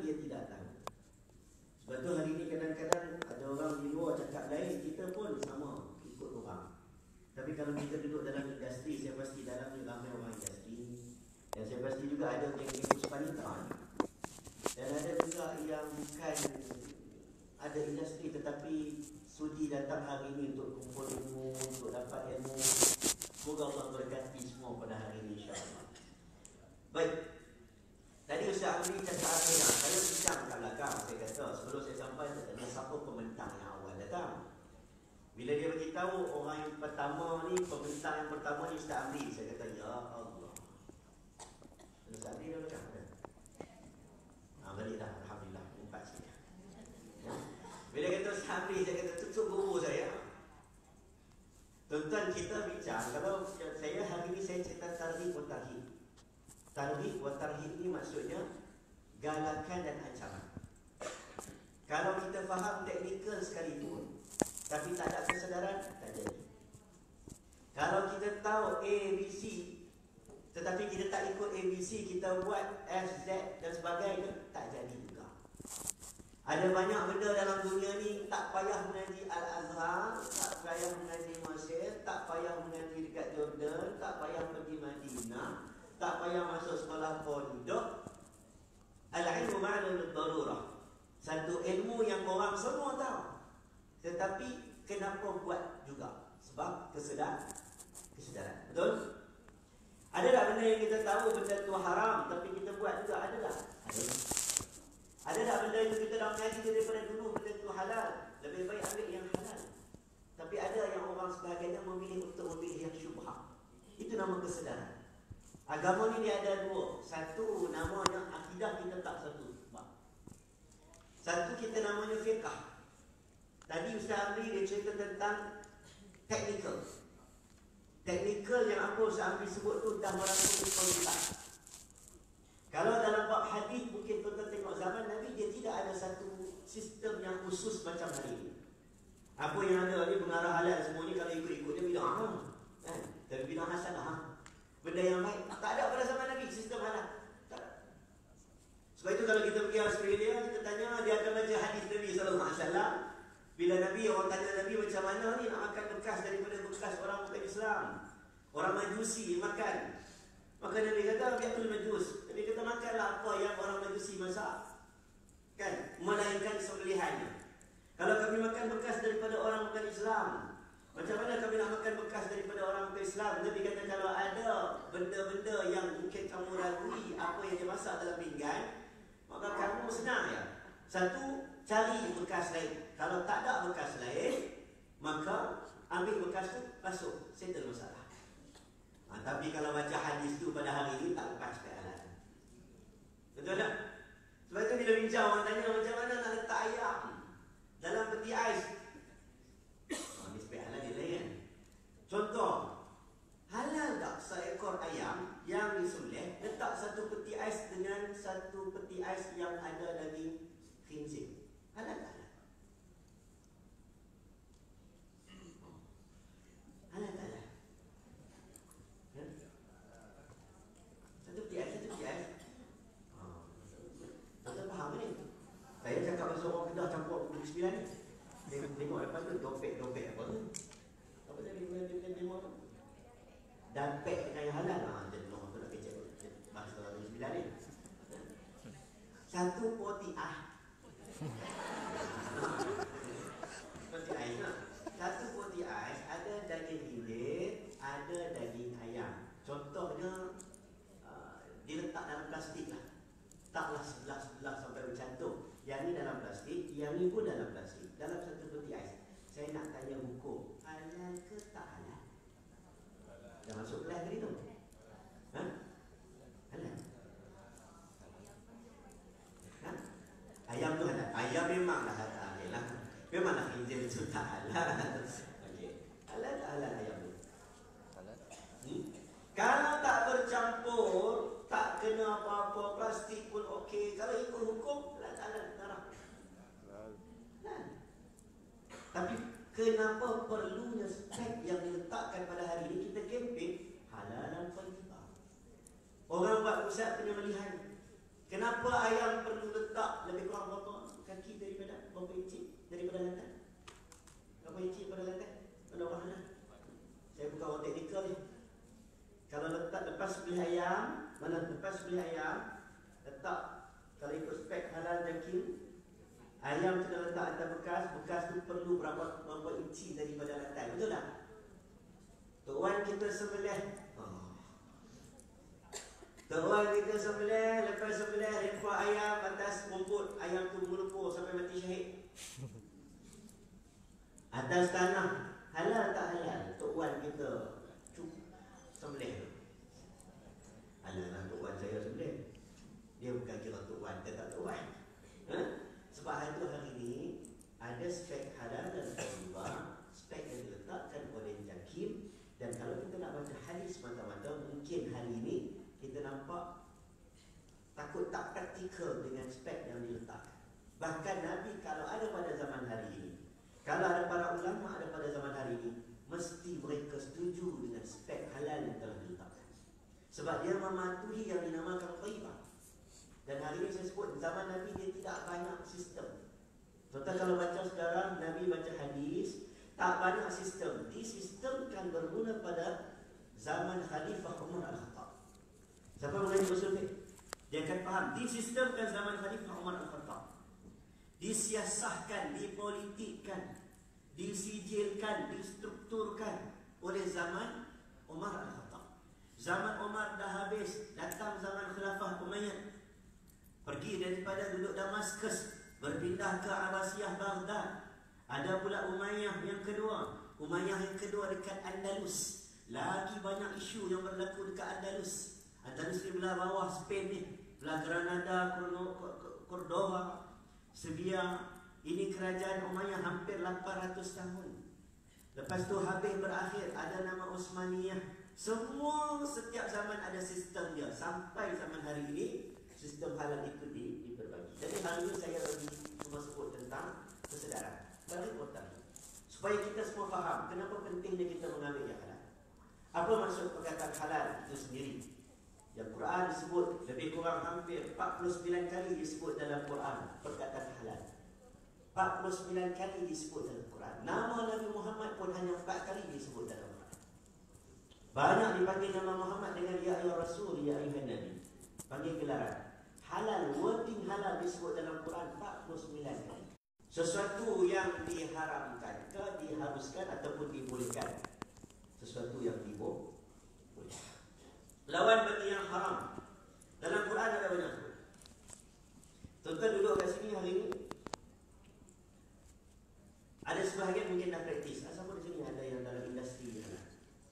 dia tidak tahu. Sebab tu hari ni kadang-kadang ada orang di luar cakap lain, kita pun sama ikut orang. Tapi kalau kita duduk dalam industri, saya pasti dalam ni ramai orang industri. Dan saya pasti juga ada geng-geng puspanita ni. Dan ada juga yang bukan ada industri tetapi sudi datang hari ini untuk kumpul ilmu, untuk dapat ilmu. Semoga Allah berkati semua pada hari ini, insya-Allah. Baik. Tadi Ustaz Amri cakap saya bincang kat belakang. Saya kata sebelum saya sampai, saya tanya siapa pembentang yang awal datang. Bila dia beritahu orang yang pertama ni, pembentang yang pertama ni Ustaz Amri, saya kata ya Allah. Ustaz Amri dah belakang kan? Balik dah, alhamdulillah, empat sini. Ya. Bila kata Ustaz Amri, saya kata tutup guru saya. Tuan-tuan, kita bincang, kalau saya hari ni saya cerita tarhib wa tarhib. Tarhib wa tarhib ni maksudnya galakan dan ancaman. Kalau kita faham teknikal sekalipun tapi tak ada kesedaran, tak jadi. Kalau kita tahu A, B, C tetapi kita tak ikut A, B, C, kita buat F, Z dan sebagainya, tak jadi juga. Ada banyak benda dalam dunia ni tak payah mengaji Al-Azhar, tak payah mengaji Mesir, tak payah mengaji dekat Jordan, tak payah pergi Madinah, tak payah masuk sekolah pondok. Al-ilmu ma'lum darurah. Satu ilmu yang orang semua tahu. Tetapi kenapa buat juga? Sebab kesedaran. Betul? Ada tak benda yang kita tahu benda tu haram tapi kita buat juga? Ada tak? Ada tak benda itu kita dah mengaji daripada dulu benda tu halal? Lebih baik ambil yang halal. Tapi ada yang orang sebagainya memilih untuk memilih yang syubhah. Itu nama kesedaran. Agama ni dia ada dua. Satu namanya akidah, kita tak satu. Satu kita namanya fiqh. Tadi Ustaz Amri dia cerita tentang teknikal. Teknikal yang apa Ustaz Amri sebut tu dah merangkumi konsultan. Kalau dalam bab hadis mungkin tuan-tuan tengok zaman Nabi, dia tidak ada satu sistem yang khusus macam hari ini. Apa yang ada ni pengarah halal semuanya kalau ikut-ikut dia bilang tapi bilang hasanah. Benda yang baik tak ada pada zaman Nabi sistem halal. Tak. Sebab itu kalau kita pergi Australia, kita tanya, dia akan baca hadis Nabi SAW. Bila Nabi, orang tanya Nabi macam mana ni nak makan bekas daripada bekas orang bukan Islam. Orang Majusi makan. Maka Nabi kata biatul majus. Nabi kata makanlah apa yang orang Majusi masak. Kan? Melainkan sembelihannya. Kalau kami makan bekas daripada orang bukan Islam, macam mana kami nak makan bekas daripada orang bukan Islam? Nabi kata kalau ada benda-benda yang mungkin kamu ragui apa yang dia masak dalam pinggan, maka kamu senang ya. Satu, cari bekas lain. Kalau tak ada bekas lain, maka ambil bekas tu, basuh, settle masalah. Tapi kalau baca hadis tu pada hari ini tak lepas keadaan. Betul tak? Sebab itu bila bincang orang tanya macam mana nak letak ayam dalam peti ais. Ni spek halal dia lain kan. Contoh, halal tak seekor ayam yang disembelih letak satu peti ais dengan satu peti ais yang ada daging khinzir? Halal tak halal? Halal tak halal? Satu peti ais. Tak faham ni. Saya cakap pasal orang Kedah campur Bukit Sembilan ni. Tengok lepas tu dompet apa tu? Apa tadi dia demo tu? Dompet dengan yang halal lah. Jadi orang tu nak kecek bahasa Bukit Sembilan ni. Satu poti poti ais lah. Satu poti ais ada daging hilir, ada daging ayam. Contohnya diletak dalam plastik lah. Taklah sebelah sampai bercantum. Yang ni dalam plastik, yang ni pun dalam plastik, dalam satu peti ais. Saya nak tanya hukum, halal ke tak halal? Dah masuk kelas tadi tu? Halal? Ayam tu halal? Ayam memanglah halal lah. Memanglah khinzir itu tak halal. Okay. Halal tak halal ayam tu? Halal. Kalau tak bercampur, tak kena apa-apa, plastik pun okey. Kalau ikut hukum, halal, darah. Tapi kenapa perlunya spek yang diletakkan pada hari ini? Kita kempen halalan thayyibah. Orang buat pusat penyembelihan. Kenapa ayam perlu letak kunci pada lantai. Mana mana? Saya bukan orang teknikal ni. Kalau lepas beli ayam, lepas beli ayam, letak, kalau ikut spek halal jakim, ayam kena letak atas bekas tu perlu berapa inci daripada lantai. Betul tak? Tok Wan kita sembelih. Tok Wan kita sembelih, lepas sembelih lempar ayam atas rumput, ayam tu melupur sampai mati syahid. Atas tanah, halal tak halal? Tok Wan kita sembelih. Halal lah Tok Wan saya sembelih. Dia bukan kira Tok Wan, dia tak Tok Wan. Sebab hari ini ada spek halal dan riba, spek yang diletakkan oleh Jakim. Dan kalau kita nak baca hadis mata-mata, mungkin hari ini kita nampak takut tak praktikal dengan spek yang diletakkan. Bahkan Nabi kalau ada pada zaman hari ini, kalau ada para ulama ada pada zaman hari ini, mesti mereka setuju dengan spek halal yang telah diletakkan. Sebab dia mematuhi yang dinamakan riba. Dan hari ini saya sebut zaman Nabi dia tidak banyak sistem. Contoh kalau baca sekarang Nabi baca hadis, tak banyak sistem. Disistemkan bermula pada zaman Khalifah Umar Al-Khattab. Siapa mengaji usul fiqh? Dia akan faham. Disistemkan zaman Khalifah Umar Al-Khattab. Disiasahkan, dipolitikkan, disijilkan, distrukturkan oleh zaman Umar Al-Khattab. Zaman Umar dah habis, datang zaman Khilafah Umayyad. Pergi daripada duduk Damaskus, berpindah ke Abbasiyah Baghdad. Ada pula Umayyah yang kedua. Umayyah yang kedua dekat Andalus. Lagi banyak isu yang berlaku dekat Andalus. Andalus ni belah bawah Spain ni, belah Granada, Cordoba, Sevilla. Ini kerajaan Umayyah hampir 800 tahun. Lepas tu habis berakhir, ada nama Utsmaniyah. Semua setiap zaman ada sistem dia. Sampai zaman hari ini sistem halal itu diperbagi. Jadi hari ini saya lagi cuma sebut tentang kesedaran. Bagi important, supaya kita semua faham kenapa pentingnya kita mengambil yang halal. Apa maksud perkataan halal itu sendiri? Yang Quran disebut lebih kurang hampir 49 kali disebut dalam Quran perkataan halal. 49 kali disebut dalam Quran. Nama Nabi Muhammad pun hanya 4 kali disebut dalam Quran. Banyak dipanggil nama Muhammad dengan ya ayuhar rasul, ya ayuhan nabi. Panggil gelaran. Halal, wording halal disebut dalam Quran 49 kali. Sesuatu yang diharamkan ke diharuskan ataupun dibolehkan. Sesuatu yang dibolehkan. Lawan bagi yang haram. Dalam Quran ada banyak. Tuan-tuan duduk kat sini hari ini. Ada sebahagian mungkin dah praktis. Siapa di sini ada yang dalam industri halal?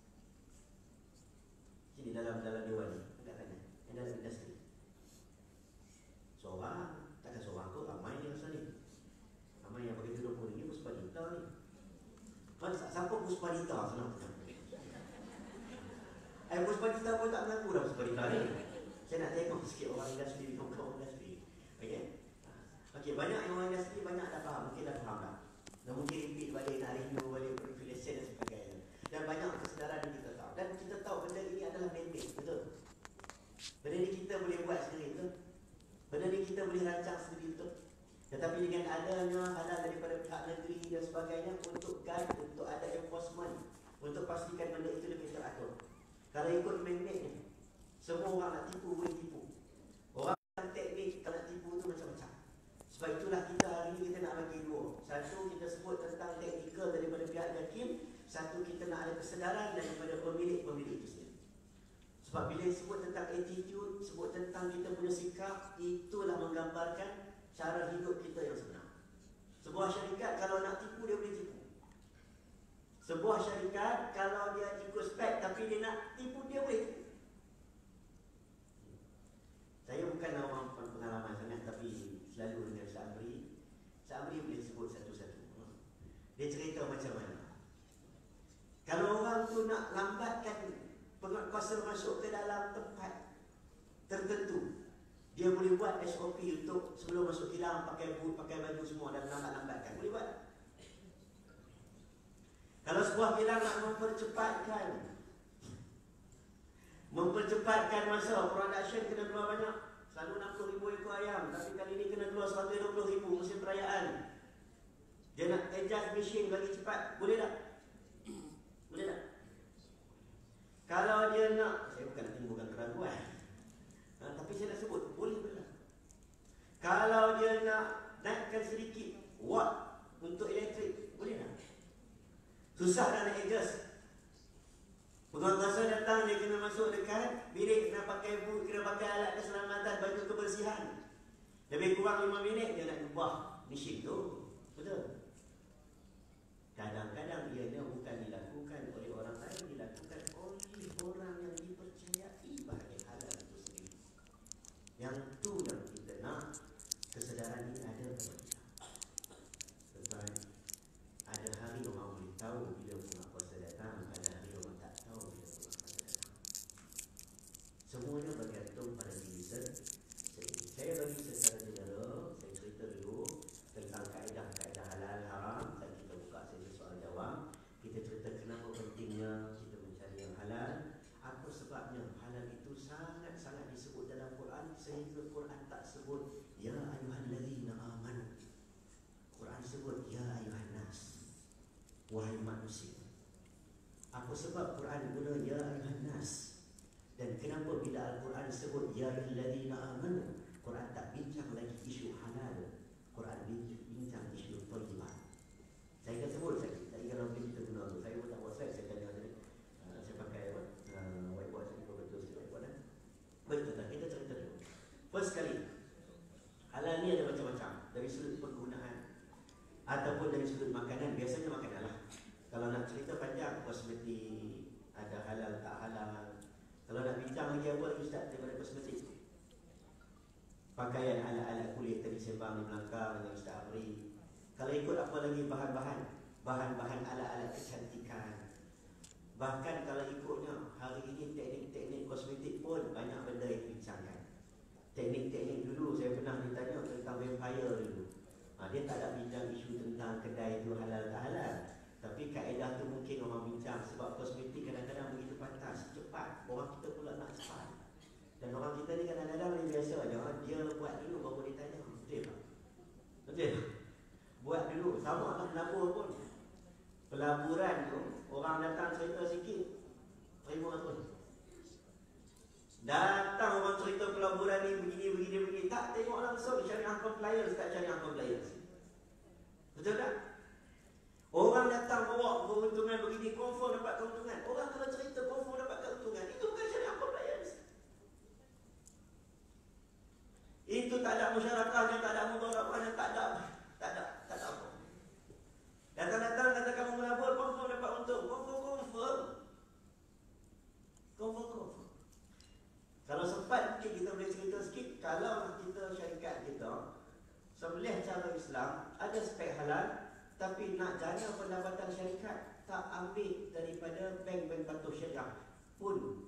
Sini dalam dewan ni, angkat tangan. Yang dalam industri. Seorang, takkan seorang tu ramai ni rasa ni. Ramai yang bagi RM20 ni Puspadita ni. Siapa Puspadita senang? Puspadita pun tak mengaku dah Puspadita ni. Saya nak tengok sikit orang industri, orang industri. Okey, banyak yang orang industri banyak dah faham, mungkin dah faham dah. Dan mungkin repeat balik, nak review balik privilege dan sebagainya. Dan banyak kesedaran yang kita tahu. Dan kita tahu benda ini adalah man-made, betul? Benda ni kita boleh buat sendiri, betul? Benda ni kita boleh rancang sendiri, betul? Tetapi dengan adanya halal daripada pihak negeri dan sebagainya untuk guide, untuk ada enforcement, untuk pastikan benda itu lebih teratur. Kalau ikut man-made ni, semua orang nak tipu boleh tipu. Orang yang teknik kalau nak tipu tu macam-macam. Sebab itulah kita hari ini kita nak bagi dua. Satu kita sebut tentang teknikal daripada pihak Jakim. Satu kita nak ada kesedaran daripada pemilik-pemilik itu sendiri. Sebab bila sebut tentang attitude, sebut tentang kita punya sikap, itulah menggambarkan cara hidup kita yang sebenar. Sebuah syarikat kalau nak tipu dia boleh tipu. Sebuah syarikat kalau dia ikut spek tapi dia nak tipu dia boleh tipu. Saya bukan orang pengalaman sangat tapi selalu dengan Syamri. Syamri boleh sebut satu-satu. Dia cerita macam mana. Kalau orang tu nak lambatkan penguasa masuk ke dalam tempat tertentu, dia boleh buat SOP untuk sebelum masuk kilang pakai boot, pakai baju semua dan lambat-lambatkan. Boleh buat. Kalau sebuah kilang nak mempercepatkan masa production kena keluar banyak. Selalu 60,000 ekor ayam, tapi kali ini kena keluar 120,000 musim perayaan. Dia nak adjust mesin lagi cepat, boleh tak? Boleh tak? Kalau dia nak, saya bukan nak timbulkan keraguan, tapi saya nak sebut, boleh betul. Kalau dia nak naikkan sedikit watt untuk elektrik, boleh tak? Susah nak adjust. Penguasa datang, dia kena masuk dekat bilik, kena pakai boot, kena pakai alat keselamatan, baju kebersihan. Lebih kurang 5 minit dia nak ubah mesin tu. Betul? Kadang-kadang ianya bukan dilakukan oleh orang lain, dilakukan oleh orang yang dipercayai bahagian halal itu sendiri. Yang tu yang kita nak kesedaran ini ada pada kita. Tuan, ada hari orang boleh tahu bila bulan puasa datang, ada hari orang tak tahu bila bulan puasa datang. Semuanya bergantung pada diri sendiri. Saya bagi secara general, saya cerita dulu tentang kaedah-kaedah halal haram. Dan kita buka sesi soal jawab. Kita cerita kenapa pentingnya kita mencari yang halal. Apa sebabnya halal itu sangat-sangat disebut dalam Quran, sehingga Quran tak sebut ya ayyuhallazina amanu. Quran sebut ya ayyuhan nas, wahai manusia. Apa sebab Quran guna ya ayyuhan nas? Dan kenapa bila Al-Quran sebut ya ayyuhallazina amanu, Quran tak bincang lagi isu halal, Quran bincang isu thayyiban. Saya akan sebut saja. Tadi kalau kita guna tu, saya pun tak buat slide, saya tanya tadi. Saya pakai whiteboard tadi, betul sikit whiteboard kan? Betul tak? Kita cerita dulu. First kali, halal ni ada macam-macam. Dari sudut penggunaan ataupun dari sudut makanan. Biasanya makanan lah. Kalau nak cerita panjang, kosmetik, ada halal tak halal. Kalau nak bincang lagi apa lagi Ustaz daripada kosmetik? Pakaian alat-alat kulit tadi sembang di belakang dengan Ustaz Amri. Kalau ikut apa lagi bahan-bahan alat-alat kecantikan. Bahkan kalau ikutnya hari ini teknik-teknik kosmetik pun banyak benda yang dibincangkan. Teknik-teknik dulu saya pernah ditanya tentang vampire dulu. Dia tak ada bincang isu tentang kedai itu halal tak halal. Tapi kaedah tu mungkin orang bincang sebab kosmetik kadang-kadang begitu pantas, cepat. Orang kita pula nak cepat. Dan orang kita ni kadang-kadang ni biasa aja, dia buat dulu baru dia tanya. Betul tak? Betul tak? Buat dulu. Sama lah pelabur pun. Pelaburan tu, orang datang cerita sikit, terima tu. Datang orang cerita pelaburan ni begini. Tak tengok langsung syariah compliance, tak syariah compliance. Betul tak? Orang datang bawa keuntungan begini, confirm dapat keuntungan. Orang kalau cerita confirm dapat keuntungan, itu bukan syariah compliance. Itu tak ada musyarakahnya, tak ada mudharabahnya, tak ada apa. Datang-datang kata kamu melabur, confirm dapat untung. Confirm. Kalau sempat mungkin kita boleh cerita sikit. Kalau kita syarikat kita sembelih cara Islam, ada spek halal, tapi nak jana pendapatan syarikat tak ambil daripada bank-bank patuh syariah pun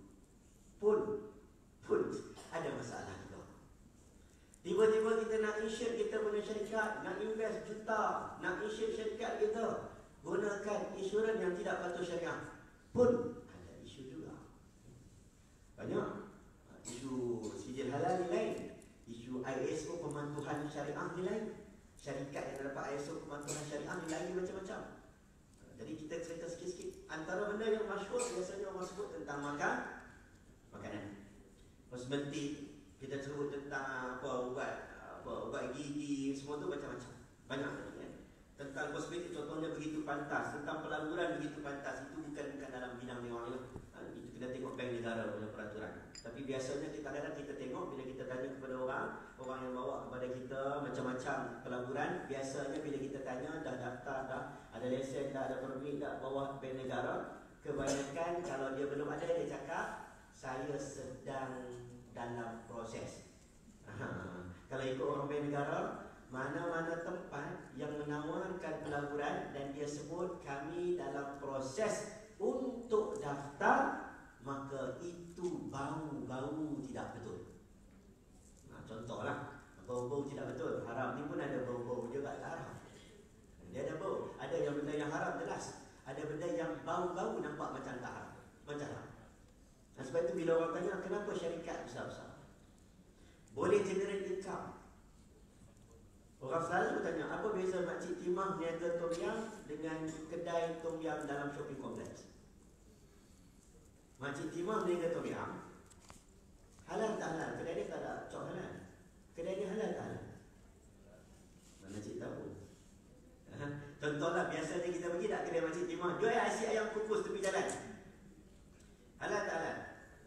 ada masalah juga. Tiba-tiba kita nak insure kita punya syarikat, nak invest juta, nak insure syarikat kita, gunakan insurans yang tidak patuh syariah pun ada isu juga. Banyak isu sijil halal ni lain, isu ISO pematuhan syariah ni lain. Syarikat yang dapat ISO pematuhan syariah ni lagi macam-macam. Jadi kita cerita sikit-sikit. Antara benda yang masyhur biasanya orang sebut tentang makanan. Kosmetik, kita sebut tentang ubat gigi, semua tu macam-macam. Banyak kan. Tentang kosmetik contohnya begitu pantas, tentang pelaburan begitu pantas. Itu bukan dalam bidang ni orang ni. Itu kita tengok bank negara punya peraturan. Tapi biasanya kadang-kadang kita tengok bila kita tanya kepada orang yang bawa kepada kita macam-macam pelaburan, biasanya bila kita tanya dah daftar dah, ada lesen dah, ada permit dah bawah bank negara, kebanyakan kalau dia belum ada dia cakap saya sedang dalam proses. Kalau ikut orang bank negara, mana-mana tempat yang menawarkan pelaburan dan dia sebut kami dalam proses untuk daftar, maka itu bau-bau tidak betul. Contohlah, bau-bau tidak betul. Haram ni pun ada bau-bau juga tak haram. Dia ada bau. Ada yang benda yang haram jelas. Ada benda yang bau-bau nampak macam tak haram. Macam haram. Sebab itu bila orang tanya kenapa syarikat besar-besar boleh generate income, orang selalu tanya apa beza Makcik Timah niaga tom yam dengan kedai tom yam dalam shopping kompleks? Makcik Timah niaga tom yam, halal tak halal? Kedai dia tak ada cok halal. Kedai dia halal tak halal? Mana cik tahu? Contohlah, biasanya kita pergi tak kedai Makcik Timah, jual nasi ayam kukus tepi jalan. Halal tak halal?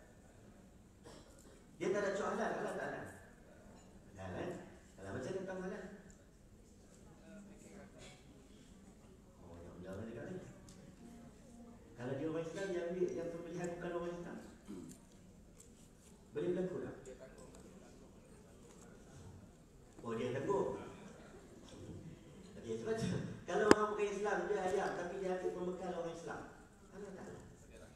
Dia tak ada cok halal, halal tak halal? Halal. Halal macam mana tentang halal? Oh, yang jangan dekat ni. Kalau dia orang Islam, yang ambil yang pemilihan bukan orang Islam, boleh berlaku tak? Oh, dia tangguh. Okay, sebab tu, kalau orang bukan Islam, dia ayam, tapi dia ambil pembekal orang Islam, halal tak halal?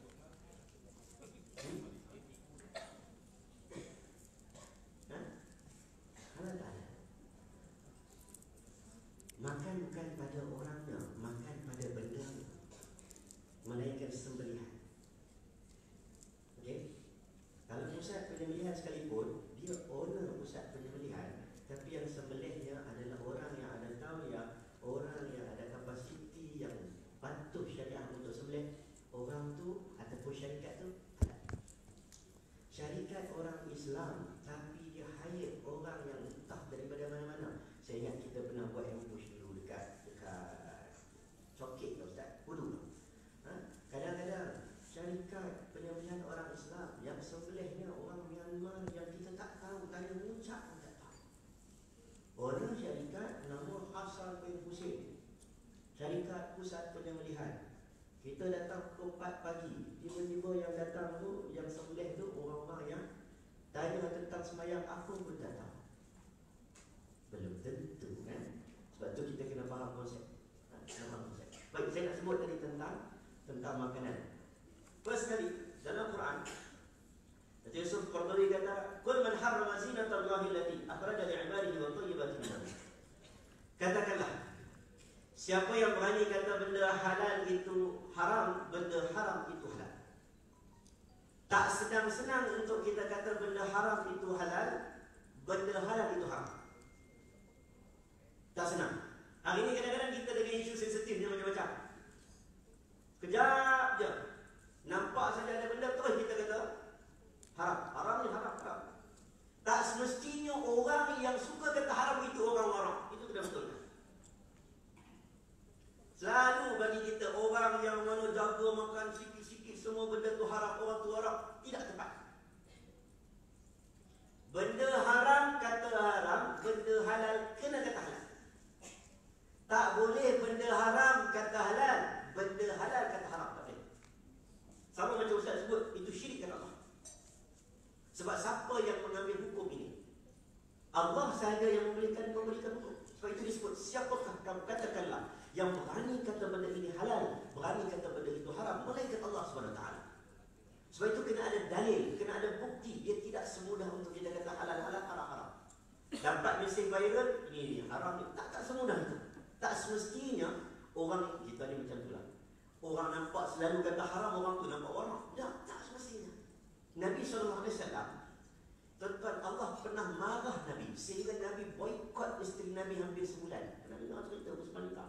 Halal tak halal? Makan bukan pada orangnya, makan pada benda, melainkan sembelihan. Okey? Kalau pusat penyembelihan sekalipun, dia owner pusat penyembelihan, tapi yang sembelihnya adalah orang yang ada tauliah, orang yang ada kapasiti yang patuh syariah untuk sembelih. Orang tu ataupun syarikat tu halal. Syarikat orang Islam, tapi dia hire orang yang entah daripada mana-mana. Saya ingat kita pernah buat ambush dulu dekat Cokit tu Ustaz, Pudu tu. Kadang-kadang syarikat penyembelihan orang Islam yang sembelihnya orang Myanmar yang kita tak tahu, tanya muncak pun tak tahu. Orang syarikat nama Hasan bin Hussein, syarikat pusat penyembelihan. Kita datang pukul 4 pagi, tiba-tiba yang datang tu, yang sembelih tu orang-orang yang tanya tentang sembahyang apa pun tak tahu. Belum tentu kan? Sebab tu kita kena faham konsep. Baik, saya nak sebut tadi tentang makanan. First kali dalam Quran, Nabi Yusuf Qardawi kata, "Qul man harrama zinatallahi allati akhraja li'ibadihi wa thayyibatin min rizq." Katakanlah, siapa yang berani kata benda halal itu haram, benda haram itu halal. Tak senang-senang untuk kita kata benda haram itu halal, benda halal itu haram. Tak senang. Hari ini kadang-kadang kita dengan isu sensitif ni macam-macam. Kejap je, nampak saja ada benda terus kita kata haram. Haram ni haram, haram. Tak semestinya orang yang suka kata haram itu orang-orang. Itu tidak betul. Selalu bagi kita orang yang mana jaga makan sikit-sikit semua benda tu haram, orang tu haram, tidak tepat. Benda haram kata haram, benda halal kena kata halal. Tak boleh benda haram kata halal, benda halal kata haram, tak boleh. Sama macam Ustaz sebut, itu syirik kepada Allah. Sebab siapa yang mengambil hukum ini? Allah sahaja yang memberikan hukum. Sebab itu disebut, siapakah kamu, katakanlah, yang berani kata benda ini halal, berani kata benda itu haram, malaikat Allah SWT. Sebab itu kena ada dalil, kena ada bukti. Dia tidak semudah untuk kita kata halal, halal, haram, haram. Dapat mesej viral, ini haram, tak semudah itu. Tak semestinya orang kita ni macam itulah. Orang nampak selalu kata haram, orang tu nampak orang. Tak semestinya. Nabi SAW, tuan-tuan, Allah pernah marah Nabi sehingga Nabi boykot isteri Nabi hampir sebulan. Nabi nak cerita Usman nikah.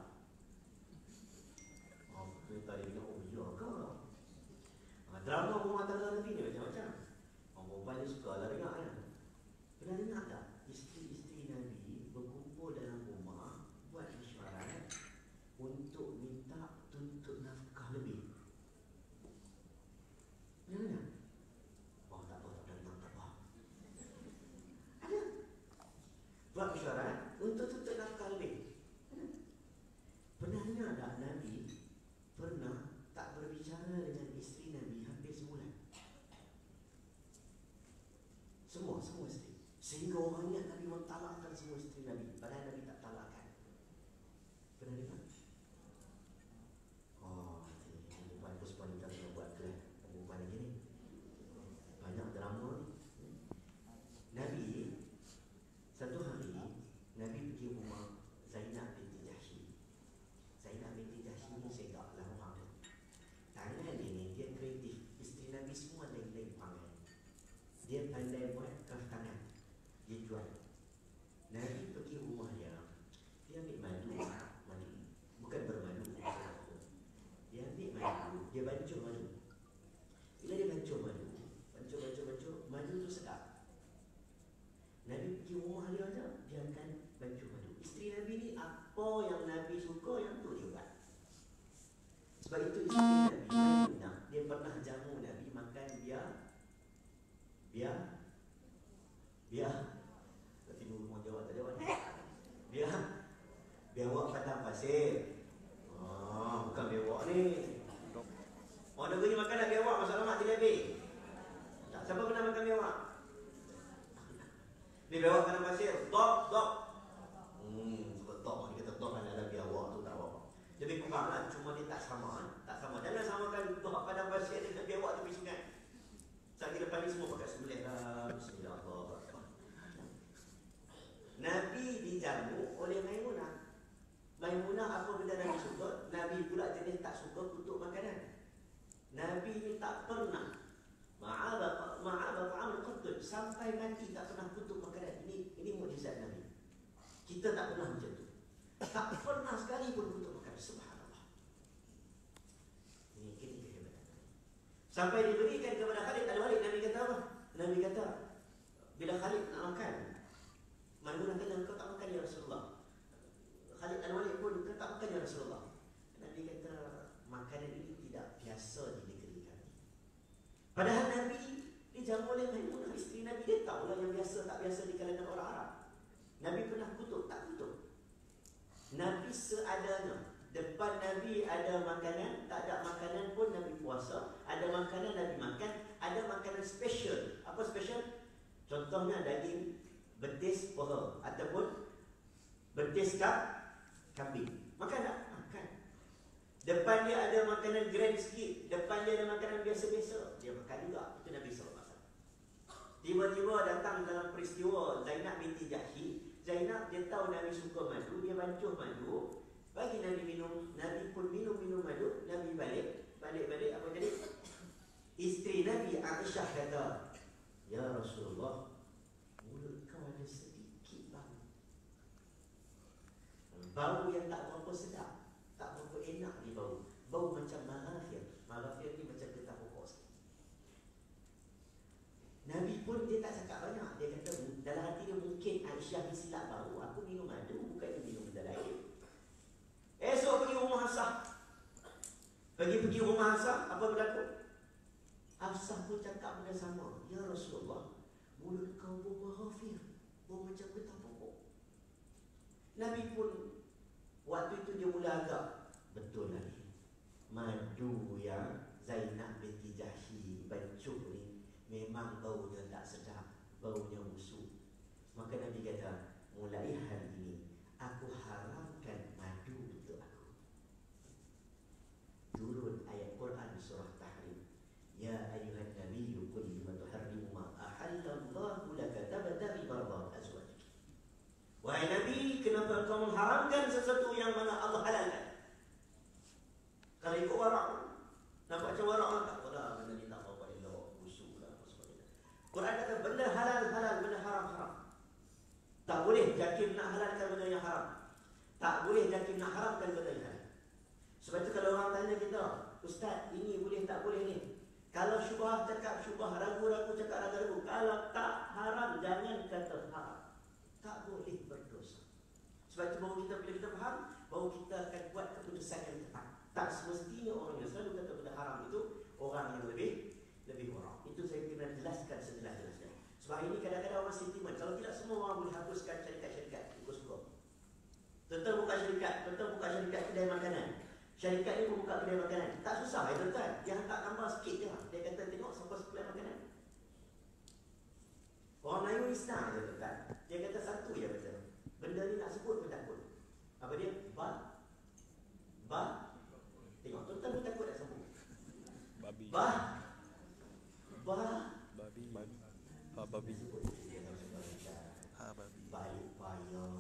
Cerita dia bilang, oh iya ke? Drama rumah tangga Nabi ni macam-macam. Orang perempuan dia suka lah dengar kan. Pernah dengar tak? Isteri-isteri Nabi berkumpul dalam rumah, buat mesyuarat untuk minta tuntut nafkah lebih. Mana? Oh tak apa, tak dengar, tak apa. Ada. Buat mesyuarat untuk tuntut nafkah lebih. Apa yang Nabi suka, yang tu dia buat. Sebab itu isteri Nabi Maimunah, dia pernah jamu Nabi makan biar nanti nunggu mau jawab tak jawab. Biawak padang pasir. Bukan biawak ni. Orang negeri makan dah biawak, masa lama tidak habis. Tak, siapa pernah makan biawak? Ni biawak padang pasir. Dok. Sebab dok, dia kata dok kan ada biawak tu tak apa. Lebih kurang lah, cuma dia tak sama. Jangan samakan dok padang pasir dengan biawak tepi sungai. Saat depan ni semua pakai sembelih lah. Bismillahirrahmanirrahim. Nabi dijamu oleh Maimunah. Maimunah apa benda Nabi suka, Nabi pula jenis tak suka kutuk makanan. Nabi ni tak pernah ma'aba ta'amul qatl, sampai mati tak pernah kutuk makanan. Ini mukjizat Nabi. Kita tak pernah macam tu. Tak pernah sekali pun kutuk makanan. Subhanallah. Ini kehebatan. Sampai diberikan kepada Khalid Al-Walid, Nabi kata apa? Nabi kata, bila Khalid nak makan, Maimunah kata, engkau tak makan ya Rasulullah. Khalid Al-Walid pun kata, tak makan ya Rasulullah. Nabi kata, makanan ini tidak biasa di negeri kami. Padahal Nabi dijamu oleh Maimunah, isteri Nabi. Dia tahulah yang biasa tak biasa di kalangan orang Arab. Nabi pernah kutuk? Tak kutuk. Nabi seadanya. Depan Nabi ada makanan, tak ada makanan pun Nabi puasa. Ada makanan Nabi makan, ada makanan special. Apa special? Contohnya daging betis paha ataupun betis kambing. Makan tak? Makan. Depan dia ada makanan grand sikit, depan dia ada makanan biasa-biasa, dia makan juga. Itu Nabi SAW. Tiba-tiba datang dalam peristiwa Zainab binti Jahsy. Zainab dia tahu Nabi suka madu, dia bancuh madu, bagi Nabi minum. Nabi pun minum madu. Nabi balik apa jadi? Isteri Nabi Aisyah kata, ya Rasulullah, mulut kau ada sedikit bau yang tak berapa sedap, tak berapa enak ni bau macam maghafir ni macam getah pokok sikit. Nabi pun dia tak cakap banyak. Dia kata dalam hati dia, mungkin Aisyah ni silap bau, aku minum madu, bukannya minum benda lain. Esok pergi rumah Hafsah. Pergi rumah Hafsah, apa berlaku? Hafsah pun cakap benda sama. Ya Rasulullah, mulut kau bau maghafir, bau macam getah pokok. Nabi pun waktu itu dia mula agak, betul Nabi, madu yang Zainab binti Jahsy bancuh ni memang baunya tak sedap, baunya busuk. Maka Nabi kata, mulai hari ini aku haramkan madu untuk aku. Turun ayat Quran surah Tahrim. Ya ayuhan nabiyyu qul lima tuharrimu ma ahallallahu laka tabtaghi mardat azwajik. Wahai Nabi, kenapa engkau mengharamkan sesuatu yang mana Allah halalkan? Kalau ikut warak, nampak macam warak lah, tak apalah, benda ni tak apa-apa, elok, busuk lah, apa sebagainya. Quran kata benda halal, benda haram. Tak boleh yakin nak halalkan benda yang haram. Tak boleh yakin nak haramkan benda yang halal. Sebab itu kalau orang tanya kita, Ustaz, ini boleh tak boleh ni? Kalau syubhah cakap syubhah, ragu-ragu cakap ragu-ragu. Kalau tak haram, jangan kata haram. Tak boleh berdosa. Sebab itu baru kita, bila kita faham, baru kita akan buat keputusan yang tepat. Tak semestinya orang yang selalu kata benda haram itu orang yang lebih orang. Itu saya kena jelaskan sejelas-jelasnya. Sebab ini kadang-kadang orang sentimen. Kalau tidak, semua orang boleh hapuskan syarikat-syarikat ikut suka. Tuan-tuan buka syarikat kedai makanan. Syarikat ni pun buka kedai makanan. Tak susah ya tuan-tuan. Dia hantar gambar sikit je lah. Dia kata tengok siapa kedai makanan. Orang Melayu ni senang je tuan-tuan. Dia kata satu je betul. Benda ni nak sebut pun takut. Apa dia? Tengok tuan-tuan pun takut nak sebut. Babi. Babi. Baik payah.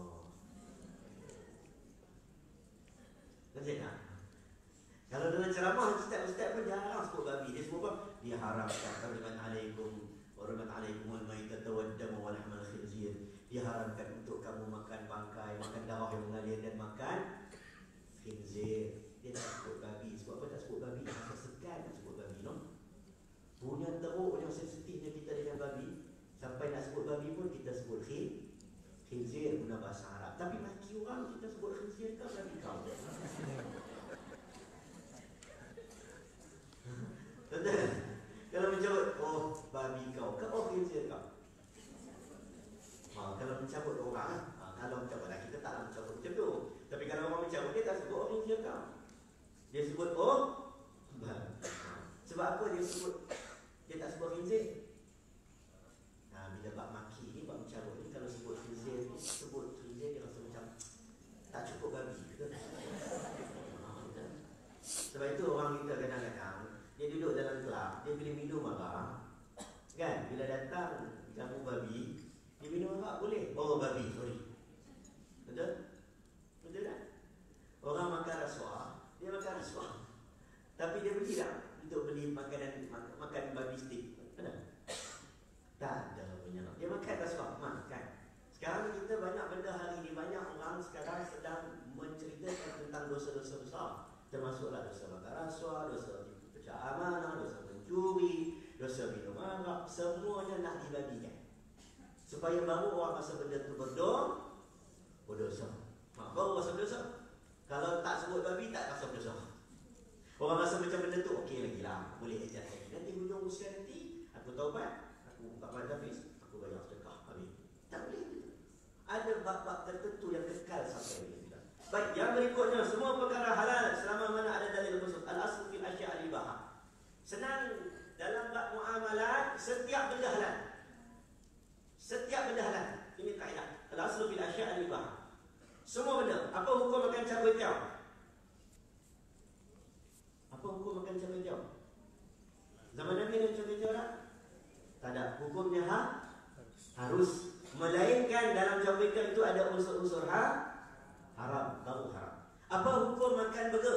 Macam tak? Kalau dalam ceramah ustaz-ustaz pun jarang sebut babi. Dia sebut apa? Dia haramkan hurmat alaikumul maitata wad dam wa lahmal khinzir. Diharamkan untuk kamu makan bangkai, makan darah yang mengalir dan makan khinzir. Dia tak sebut babi. Sebab apa tak sebut babi? Masa segan nak sebut babi, no? Punya teruk yang sensitifnya kita dengan babi. Sampai nak sebut babi pun kita sebut khinzir. Khinzir guna bahasa Arab. Tapi maki orang kita sebut khinzir kau babi kau. Betul? Kalau mencabut, oh babi kau, ke oh khinzir kau. Kalau mencabut orang, kalau mencabut kita tak mencabut macam tu. Tapi kalau orang mencabut, dia tak sebut oh khinzir kau. Dia sebut oh babi. Sebab apa dia sebut? Dia tak sebut khinzir. Bila bab maki ni, bab mencabut ni, kalau sebut khinzir ni, sebut khinzir dia rasa macam tak cukup babi, betul? Sebab itu orang kita kadang-kadang dia duduk dalam kelab, dia boleh minum arak, kan? Bila datang jamu babi, dia minum arak boleh. Oh babi, sorry. Betul? Betul tak? Orang makan rasuah, dia makan rasuah, tapi dia beli tak untuk beli makanan, makan babi stick? Betul? Tak ada punya. Dia makan rasuah, makan. Sekarang kita banyak benda hari ini, banyak orang sekarang sedang menceritakan tentang dosa-dosa besar. Termasuklah dosa makan rasuah, dosa pecah amanah, dosa mencuri, dosa minum arak, semuanya nak dibagikan. Supaya baru orang rasa benda itu berdosa. Baru rasa berdosa. Kalau tak sebut babi, tak rasa berdosa. Orang rasa macam benda tu, okey lagi lah, boleh ajar lagi. Nanti hujung usia nanti, aku taubat, aku buka mata habis, aku bayar sedekah habis. Tak boleh gitu. Ada bab-bab tertentu yang kekal sampai bila. Baik, yang berikutnya, semua perkara halal selama mana ada dalil khusus. Al-aslu fil asya' al-ibahah. Senang dalam bab muamalat, setiap benda halal. Setiap benda halal. Ini kaedah. Al-aslu fil asya' al-ibahah. Semua benda. Apa hukum makan cabai hijau? Apa hukum makan cabai hijau? Zaman Nabi ada cabai hijau tak? Tak ada. Hukumnya harus. Melainkan dalam cabai hijau itu ada unsur-unsur haram, baru haram. Apa hukum makan burger?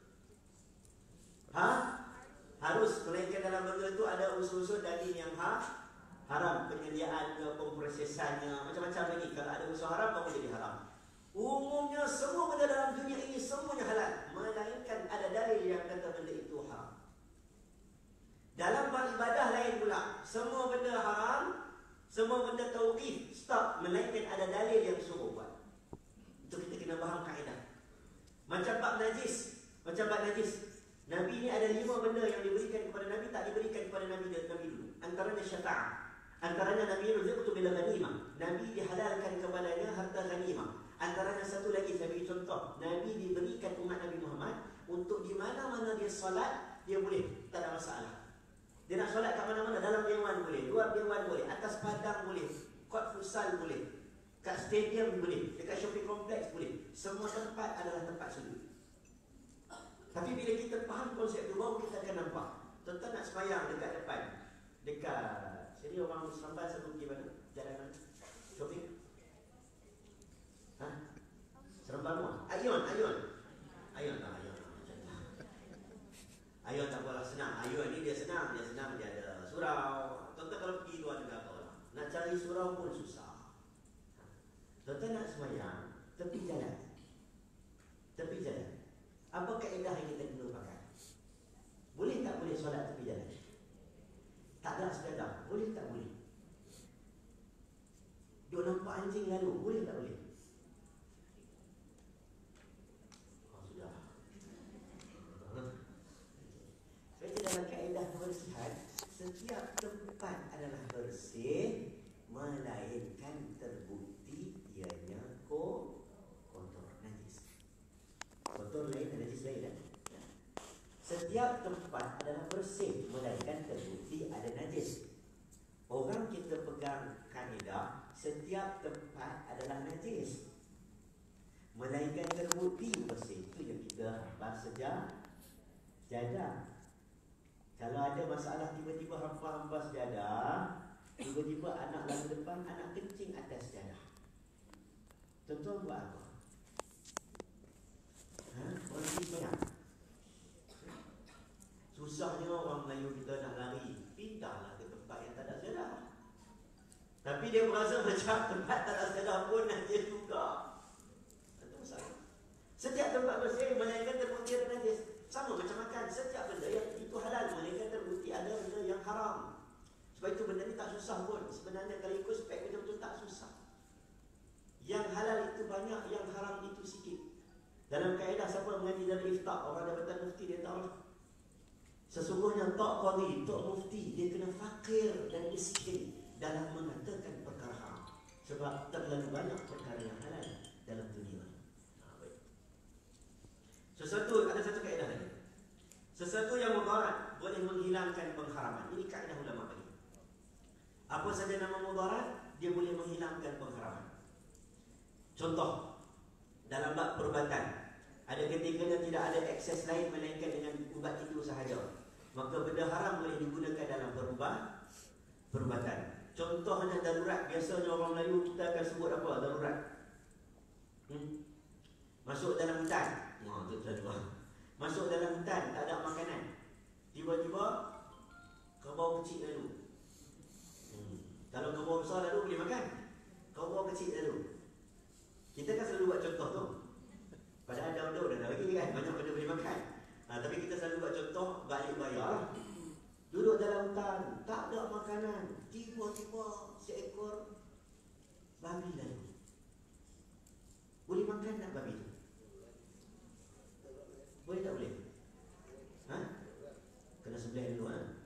Harus. Melainkan dalam burger itu ada unsur-unsur daging yang haram. Penyediaan, pemprosesannya, macam-macam lagi. Kalau ada unsur haram, baru jadi haram. Umumnya semua benda dalam dunia ini semuanya halal, melainkan ada dalil yang kata benda itu haram. Dalam bab ibadah lain pula, semua benda haram, semua benda tauqif, stop, melainkan ada dalil yang suruh buat. Itu kita kena faham kaedah. Macam bab najis, Nabi ni ada 5 benda yang diberikan kepada Nabi, tak diberikan kepada Nabi dulu. Antaranya syafa'ah, antaranya Nabi rizqtu bil ghanimah, Nabi dihalalkan kepadanya harta ghanimah. Antaranya satu lagi, saya bagi contoh, Nabi diberikan umat Nabi Muhammad untuk di mana-mana dia solat, dia boleh, tak ada masalah. Dia nak solat kat mana-mana, dalam dewan boleh, luar dewan boleh, atas padang boleh, court futsal boleh, kat stadium boleh, dekat shopping complex boleh. Semua tempat adalah tempat sujud. Tapi bila kita faham konsep tu, baru kita akan nampak. Tuan-tuan nak sembahyang dekat depan, dekat sini orang Seremban selalu pergi mana? Jalan mana? Shopping? Seremban rumah? Ayun tak apalah, senang. Ayun ni dia senang, dia ada surau. Tuan-tuan kalau pergi luar negara lah, nak cari surau pun susah. Tuan-tuan nak sembahyang tepi jalan. Apa kaedah yang kita kena pakai? Boleh tak boleh solat tepi jalan? Tak ada sejadah, boleh tak boleh? Dia nampak anjing lalu, boleh tak boleh? Sudah. Jadi dalam kaedah kebersihan, setiap tempat adalah bersih, melainkan terbukti ianya kotor, najis. Kotor lain, najis lain kan? Setiap tempat adalah bersih, melainkan terbukti ada najis. Orang kita pegang kaedah, setiap tempat adalah najis, melainkan terbukti bersih. Itu yang kita bahas sejadah. Kalau ada masalah tiba-tiba hampa-hampa sejadah, tiba-tiba anak lalu depan, anak kencing atas sejadah, tuan-tuan buat apa? Berhenti banyak. Susahnya orang Melayu kita nak lari, pindahlah ke tempat yang tak ada sejadah. Tapi dia merasa macam tempat tak ada sejadah pun najis juga. Itu masalah. Setiap tempat bersih, melainkan terbukti ada najis. Sama macam makan, setiap benda yang itu halal, melainkan terbukti ada benda yang haram. Sebab itu benda ni tak susah pun. Sebenarnya kalau ikut spek betul-betul tak susah. banyak yang haram itu sikit. Dalam kaedah siapa mengaji dari iftak, orang Jabatan Mufti dia tahu lah. Sesungguhnya Tok Qadhi, Tok Mufti, dia kena fakir dan miskin dalam mengatakan perkara haram. Sebab terlalu banyak perkara yang halal dalam dunia. Ada satu kaedah lagi. Sesuatu yang mudarat boleh menghilangkan pengharaman. Ini kaedah ulama bagi. Apa saja nama mudarat, dia boleh menghilangkan pengharaman. Contoh, dalam bab perubatan, ada ketikanya tidak ada akses lain melainkan dengan ubat itu sahaja, maka benda haram boleh digunakan dalam perubatan. Contohnya darurat. Biasanya orang Melayu kita akan sebut apa? Darurat. Masuk dalam hutan. Masuk dalam hutan, tak ada makanan. Tiba-tiba kerbau kecil lalu. Kalau kerbau besar lalu boleh makan. Kerbau kecil lalu. Kita kan selalu buat contoh tu. Padahal daun-daun dah bagi kan, banyak benda boleh makan. Tapi kita selalu buat contoh, balik bayar. Duduk dalam hutan, tak ada makanan. Tiba-tiba seekor babi lalu. Boleh makan tak babi tu? Boleh tak boleh? Kena sebelah dulu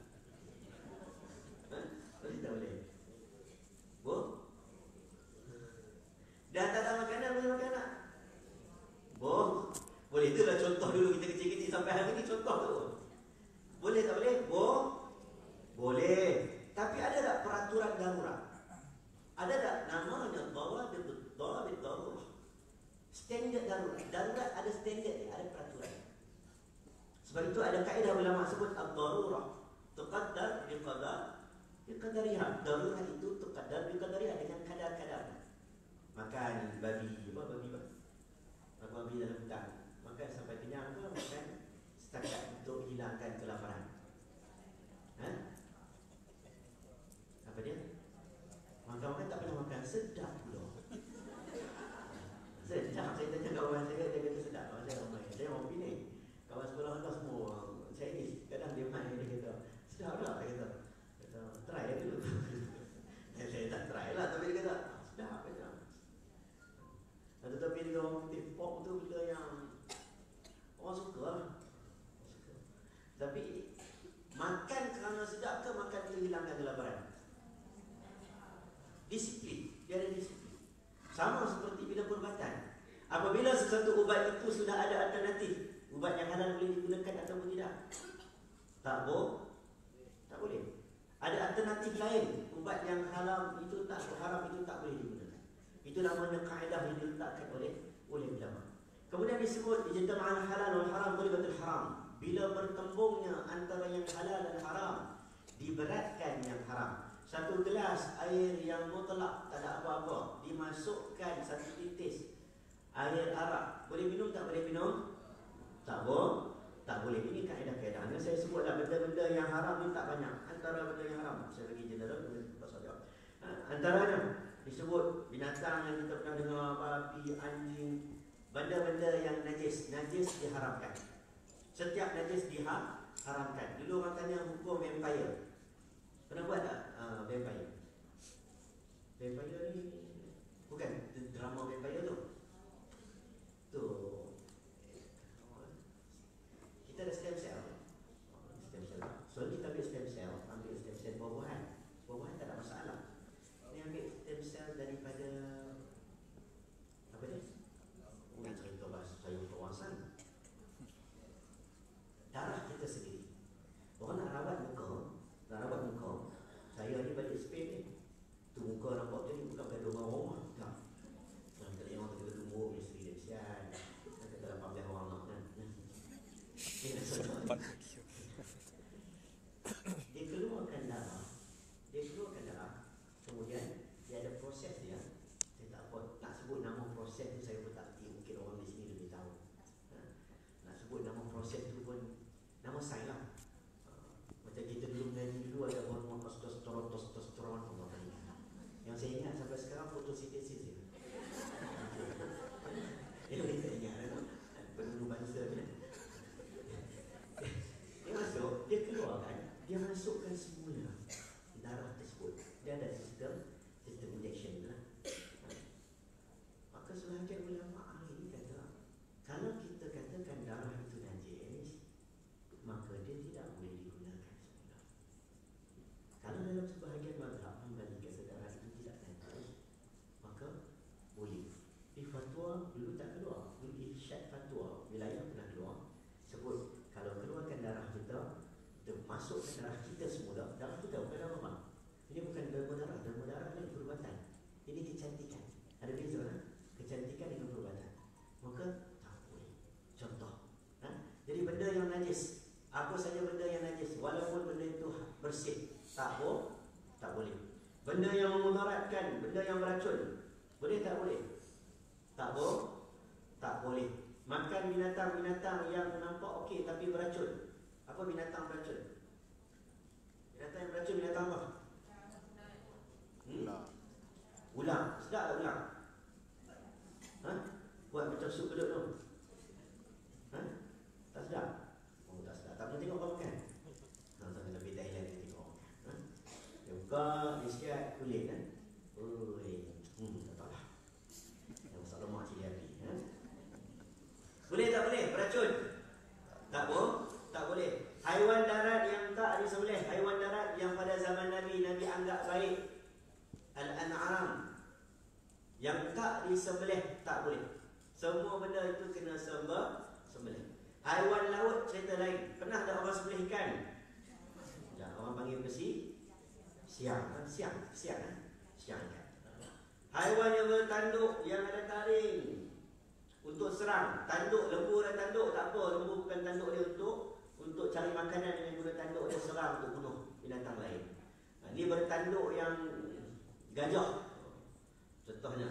boleh tak boleh? Dah tak ada makanan, boleh makan tak? Boleh. Itulah contoh dulu kita kecil-kecil sampai hari ni contoh tu. Boleh tak boleh? Boleh. Tapi ada tak peraturan darurat? Ada tak namanya dawabit darurat? Standard darurat. Darurat ada standard dia, ada peraturan. Sebab itu ada kaedah ulama sebut ad-darurah tuqaddar biqadariha. Darurat itu tuqaddar biqadariha, dengan kadar-kadar. Makan babi dalam hutan. Makan sampai kenyang ke makan setakat untuk hilangkan kelaparan? Apa dia? Makan tak pernah makan, sedap pula. Sedap. Saya tanya kawan saya, dia kata sedap. Saya orang Penang. Kawan sekolah anda semua Chinese. Kadang dia main, dia kata sedap tak? Dia kata try dulu. Saya tak try lah, tapi dia kata sedap. Tetapi dia orang pork tu benda yang orang suka lah. Tapi makan kerana sedap ke makan untuk hilangkan kelaparan? Disiplin. Dia ada disiplin. Sama seperti bila perubatan. Apabila sesuatu ubat itu sudah ada alternatif, ubat yang halal boleh digunakan atau tidak? Tak boleh. Ada alternatif lain, ubat yang haram itu tak boleh digunakan. Itu namanya kaedah yang diletakkan oleh ulama. Kemudian disebut ijtima'al halal wal haram ghalibatul haram. Bila bertembungnya antara yang halal dan haram, diberatkan yang haram. Satu gelas air yang mutlak, tak ada apa-apa, dimasukkan satu titis air arak. Boleh minum tak boleh minum? Tak boleh. Ini kaedah-kaedahnya. Saya sebutlah benda-benda yang haram ni tak banyak. Antara benda yang haram, saya bagi general, pasal jawab. Antaranya disebut binatang yang kita pernah dengar, babi, anjing, benda-benda yang najis diharamkan. Setiap najis diharamkan. Dulu orang tanya hukum vampire. Pernah buat tak vampire? Vampire ni bukan drama vampire tu. Kita ada stem cell. So kita ambil stem cell, buah-buahan. Buah-buahan tak ada masalah. Ni ambil stem cell daripada apa dia? Cerita bahasa saya kawasan. Darah kita sendiri. Orang nak rawat muka. Saya ni balik Spain ni. Tu muka nampak jadi bukan gaduh rumah. Tak. Dan kita tengok kita dulu tak keluar. Dulu irsyad fatwa wilayah pernah keluar sebut kalau keluarkan darah kita, masukkan darah kita semula. Darah kita bukan darah mama. Ini bukan derma darah. Derma darah ni perubatan. Ini kecantikan. Ada beza kan? Kecantikan dengan perubatan. Maka tak boleh. Contoh. Jadi benda yang najis, apa saja benda yang najis, walaupun benda itu bersih, tak boleh. Benda yang memudaratkan, benda yang beracun, boleh tak boleh? Tak boleh. Makan binatang-binatang yang nampak okey tapi beracun. Apa binatang beracun? Binatang yang beracun binatang apa? Ular. Sedap tak ular? Buat macam sup belut tu. Tak sedap? Oh, tak sedap. Tak pernah tengok kau makan? Sampai lebih Thailand dia tengok. Dia buka, dia siap kulit kan? Tak tahulah. Yang masak lemak cili api. Boleh tak boleh? Beracun? Tak boleh. Haiwan darat yang tak disembelih, haiwan darat yang pada zaman Nabi anggap baik, Al-An'am, yang tak disembelih tak boleh. Semua benda itu kena sembelih. Haiwan laut cerita lain. Pernah tak orang sembelih ikan? Ya, orang panggil besi siang ikan. Haiwan yang bertanduk, yang ada taring untuk serang. Tanduk, lembu dan tanduk tak apa. Lembu bukan tanduk dia untuk cari makanan, dengan guna tanduk dia serang untuk bunuh binatang lain. Ini bertanduk yang gajah. Contohnya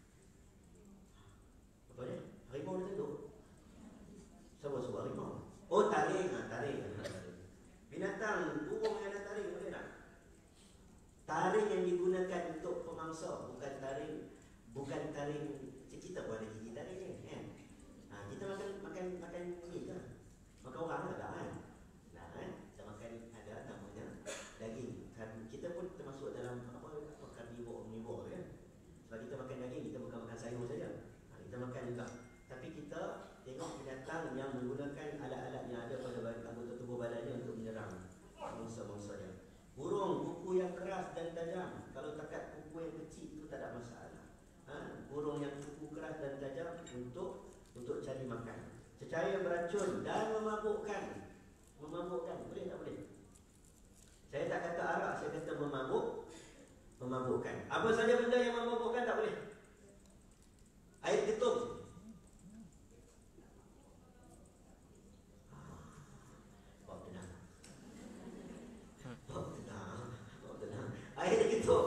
apa dia? Harimau dia tanduk. Siapa suruh harimau? Oh, taring. Binatang, burung yang ada taring boleh tak? Taring yang digunakan untuk pemangsa, bukan taring. Kita pun ada gigi taring ni kan? Kita makan ni ke? Makan orang tak kan? Kita makan ada namanya daging. Kita pun termasuk dalam karnivor kan? Sebab kita makan daging, kita bukan makan sayur saja. Kita makan juga. Tapi kita tengok binatang yang menggunakan alat-alat yang ada pada anggota tubuh badannya untuk menyerang mangsa-mangsa dia. Burung, kuku yang keras dan tajam. Kalau takat kuku yang kecil itu tak ada masalah. Burung yang kuku keras dan tajam untuk cari makan. Cecair beracun dan memabukkan. Boleh tak boleh? Saya tak kata arak, saya kata memabukkan. Apa saja benda yang memabukkan tak boleh. Air ketum. Air ketum.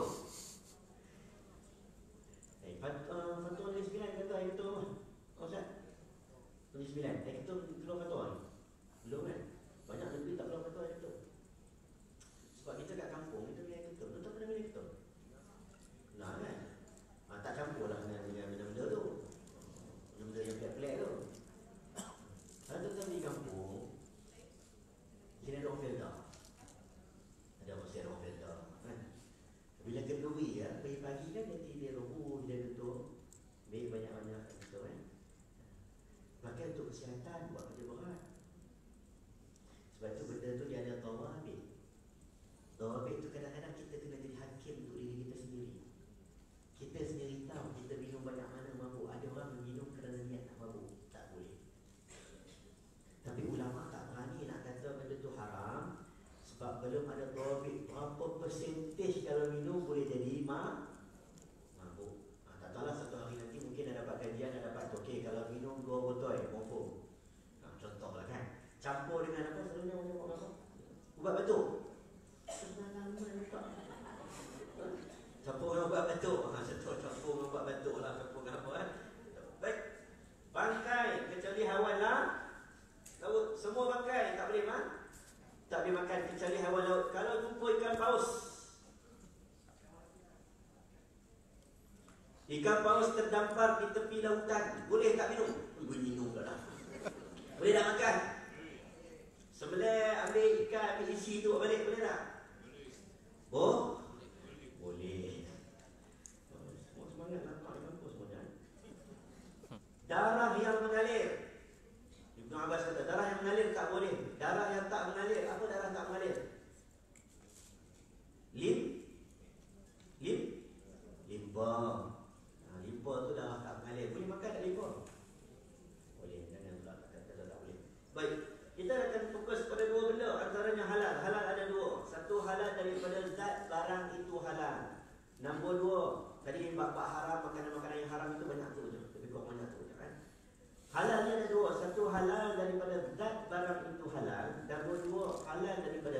Fatwa ni 9 kata air ketum apa? Ustaz? Ni 9. Air ketum keluar fatwa ni? Belum kan? Banyak negeri tak keluar fatwa air ketum. Sebab kita kat kampung, kita minum air ketum. Tu tak pernah minum air ketum. Nah kan? Tak campur lah dengan benda-benda tu. Benda-benda yang pelik-pelik tu. Kalau tuan di kampung, kira ada orang filter. Ada mesti ada orang filter kan? Bila kenduri pagi-pagi kan dia roboh, dia tutup. Baik banyak-banyak gitu kan. Maka untuk kesihatan buat kerja berat. Sebab tu benda tu dia ada tawabit. Tawabit tu kadang-kadang kita kena jadi hakim untuk diri kita sendiri. Kita sendiri tahu kita minum banyak mana mabuk. Ada orang minum kerana niat nak mabuk. Tak boleh. Tapi ulama tak berani nak kata benda tu haram. Sebab belum ada tawabit berapa persentage kalau minum boleh jadi mabuk. Tak tahulah satu hari nanti mungkin dah dapat kajian, dah dapat okey kalau minum 2 botol confirm. Contohlah kan. Campur dengan apa selalunya orang campur apa? Ubat batuk. Campur dengan ubat batuk. Campur dengan ubat batuk lah. Campur dengan apa kan? Baik. Bangkai kecuali haiwan laut. Semua bangkai tak boleh tak boleh makan kecuali haiwan laut. Kalau jumpa ikan paus, ikan paus terdampar di tepi lautan, boleh tak minum? Boleh minum dah. Boleh tak makan? Sebelah ambil ikan, ambil isi tu balik, boleh tak? Oh? Boleh. Semua semangat nak makan kampus semuanya. Darah yang mengalir. Ibn Abbas kata, darah yang mengalir tak boleh. Darah yang tak mengalir, apa darah tak mengalir? Limpa. Limpa tu darah tak mengalir. Boleh makan tak limpa?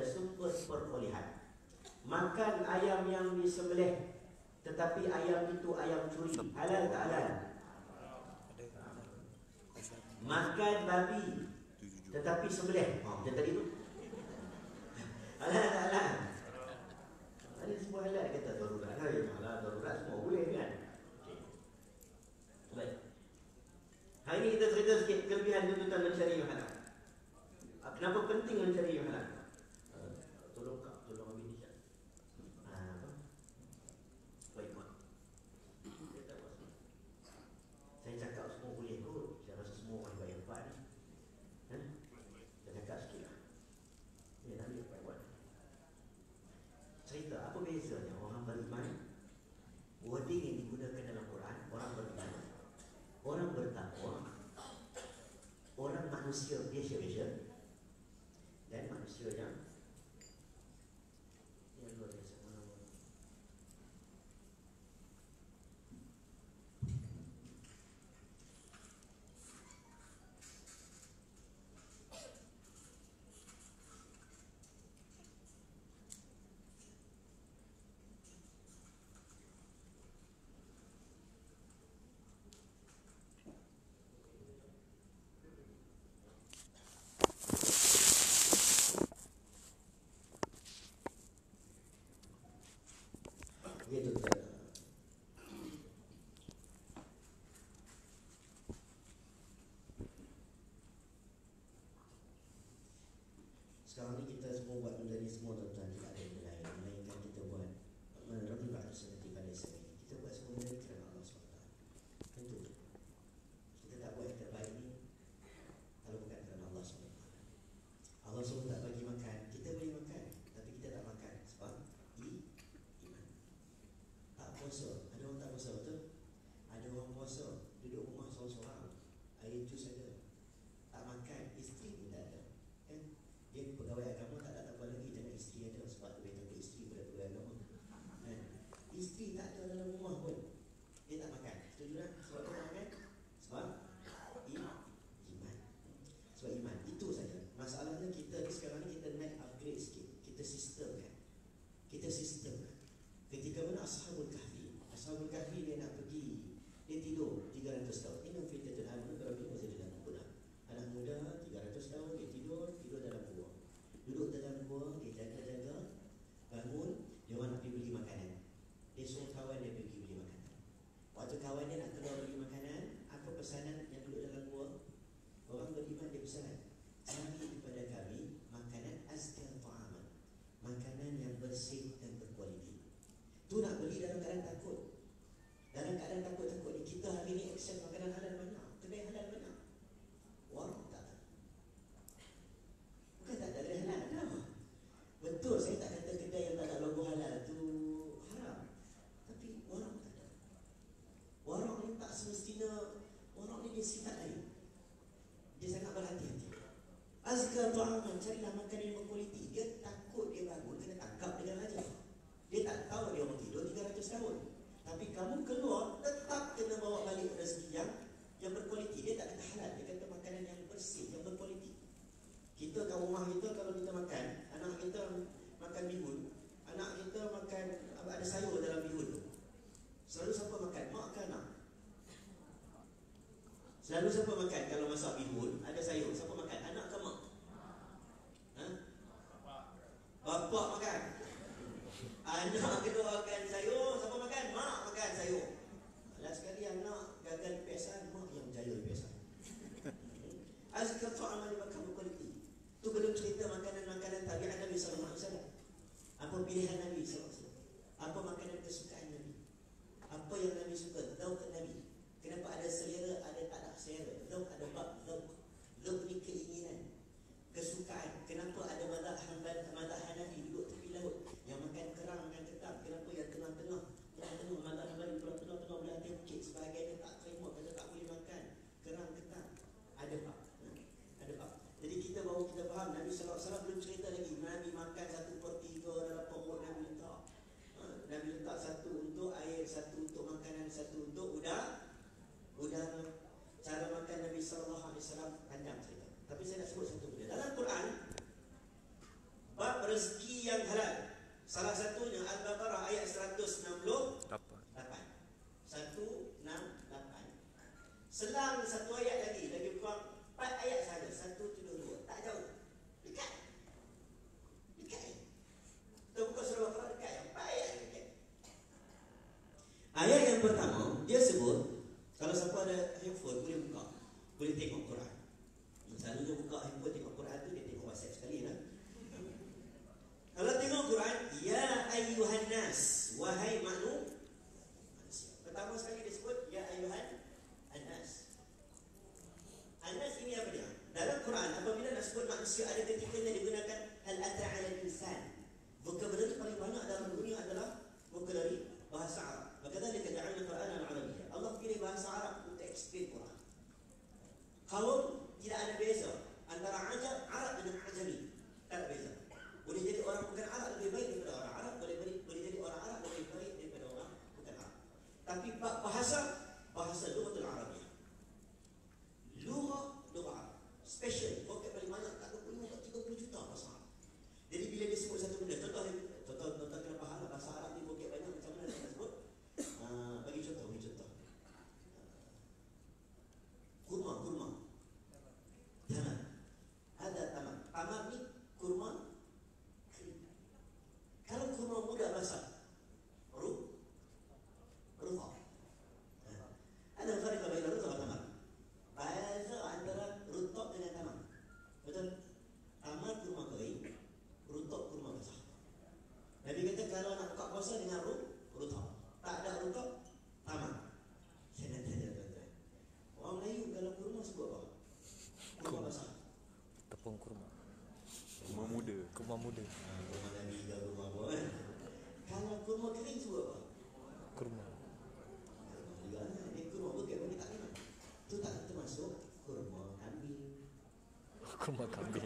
sumber perolehan. Makan ayam yang disembelih tetapi ayam itu ayam curi, halal tak halal? Makan babi tetapi sembelih, macam tadi tu, halal tak halal? Ada semua halal, kata darurat. Halal darurat semua boleh kan? Okay. Baik. Hari ini kita cerita sikit kelebihan tuntutan mencari yang halal. Kenapa penting mencari yang halal? Tolong ambil ni. Baik, Mak. Saya cakap semua boleh kot. Saya rasa semua orang bayar empat ni. Saya cakap sikit lah. Ya, nanti apa buat? Cerita apa bezanya orang beriman? Wording yang digunakan dalam Quran, orang beriman, orang bertakwa, orang manusia biasa-biasa, dan manusia yang luar biasa. Itu sekarang ni kita semua buat benda ni semua tuan-tuan, tidak ada benda lain melainkan kita buat menerima sunnati pada sini. Kita buat semua benda ni kerana Allah SWT. Tentu kita tak buat yang terbaik ni kalau bukan kerana Allah SWT. Allah SWT tak bagi makan, kita boleh makan, tapi kita tak makan sebab iman. Tak puasa, ada orang tak puasa, betul? Ada orang puasa, duduk rumah seorang-seorang, air jus ada, tak makan, isteri pun tak ada, kan? Dia pegawai agama, tak ada apa lagi, jangan isteri ada, sebab tu dia takut isteri pada pegawai agama, kan? Isteri tak ada dalam rumah pun, dia tak makan. Setuju tak? Sebab tu tak makan? Sebab iman. Sebab iman, itu saja. Masalahnya kita sekarang ni, kita naik upgrade sikit, kita sistemkan. Ketika mana Ashabul Kahfi dia nak pergi, dia tidur 300 tahun. Ini fitnatul amal berarti masa dia dalam gua. Anak muda 300 tahun dia tidur dalam gua. Duduk dalam gua, dia jaga-jaga, bangun, dia orang nak pergi beli makanan. Dia suruh kawan dia pergi beli makanan. Waktu kawan dia nak keluar beli makanan, apa pesanan yang duduk dalam gua? Orang beriman dia pesanan, cari kepada kami makanan azka ta'aman, makanan yang bersih dan berkualiti. Tu nak beli dalam keadaan takut. Dalam keadaan takut-takut ni, kita hari ni accept makanan halal banyak, kedai halal banyak. Warung tak ada. Bukan tak ada halal, ada. Betul, saya tak kata kedai yang tak ada logo halal tu haram, tapi warung tak ada. Warung ni tak semestinya, warung ni dia sifat lain. Dia sangat berhati-hati. Azkar ta'aman, carilah makanan yang berkualiti. Dia takut dia bangun kena tangkap dengan raja. Dia tak tahu dia orang tidur 300 tahun. Tapi kamu keluar, tetap kena bawa balik rezeki yang berkualiti. Dia tak kata halal, dia kata makanan yang bersih, yang berkualiti. Kita kat rumah kita, kalau kita makan, anak kita makan bihun, anak kita makan, ada sayur dalam bihun tu, selalu siapa makan? Mak ke anak? Selalu siapa makan kalau masak bihun, ada sayur, siapa makan? Anak ke mak? Bapak makan. Anak kena makan sayur, siapa makan? Mak makan sayur. Last sekali anak gagal PSN, mak yang berjaya PSN. Azkar ta'aman makan berkualiti. Tu belum cerita makanan-makanan tabiat Nabi SAW. Apa pilihan Nabi SAW? Apa makanan kesukaan Nabi? Apa yang Nabi suka? Zauk Nabi. Kenapa ada selera, ada tak ada selera? Zauk ada bab zauk. Zauk ni keinginan, kesukaan. Kenapa ada mazhab Hanafi duduk tepi laut, yang makan kerang, makan ketam? Kenapa yang tengah-tengah mazhab Hanafi pulau tengah-tengah belah hati bukit sebagainya tak terima, kata tak boleh makan kerang ketam? Ada bab. Ada bab. Jadi kita baru kita faham Nabi SAW belum cerita lagi Nabi makan 1/3 dalam perut Nabi letak. Nabi letak satu untuk air, satu untuk makanan, satu untuk udara. Cara makan Nabi SAW panjang cerita. Tapi saya nak sebut satu benda. Dalam Quran, bab rezeki yang halal. Salah satunya Al-Baqarah ayat 168. 168. Selang satu ayat lagi kurang 4 ayat saja. 172. Tak jauh. Dekat. Kita buka surah Al-Baqarah dekat yang 4 ayat dekat. Ayat yang pertama, dia sebut, kalau siapa ada handphone boleh buka, boleh tengok Quran. Selalunya buka handphone tengok Quran tu dia tengok WhatsApp sekali lah. Kalau tengok Quran, ya ayyuhan nas, wahai manusia. Pertama sekali dia sebut ya ayyuhan an-nas. An-nas ini apa dia? Dalam Quran apabila nak sebut manusia ada ketikanya digunakan hal ata 'ala al-insan. Vocabulary paling banyak dalam dunia adalah vocabulary bahasa Arab. Maka dari ja'alna Qur'anan Arabiyyah. Allah pilih bahasa Arab untuk explain Quran. Kalau tidak ada beza antara Arab dengan Ajami, tak ada beza. Boleh jadi orang bukan Arab lebih baik daripada orang Arab, boleh jadi orang Arab lebih baik daripada orang bukan Arab. Tapi bahasa lughatul Arabiyyah. Lughah Arab. Special, vocab paling banyak tak 25 ke 30 juta bahasa Arab. Jadi bila dia sebut satu benda, contoh kena faham bahasa Arab ni vocab banyak macam mana dia sebut? Bagi contoh. Kurma. Tamam. Ada tamam. Tamam ni kurma. Kalau kurma muda basah, rufa. Ada farq baina rufa wa tamam. Beza antara rutab dengan tamam. Betul? Tamam kurma kering, rutab kurma basah. Nabi kata kalau nak buka puasa dengan rutab. Tak ada rutab, tamam. Saya nak tanya tuan-tuan. Orang Melayu kalau kurma sebut apa? Kurma basah. Tepung kurma. Kurma muda. Kurma Nabi ke kurma apa kan? Kalau kurma kering sebut apa? Kurma. Ini kurma bukan boleh tak kenal. Itu tak termasuk kurma kambing. Kurma kambing.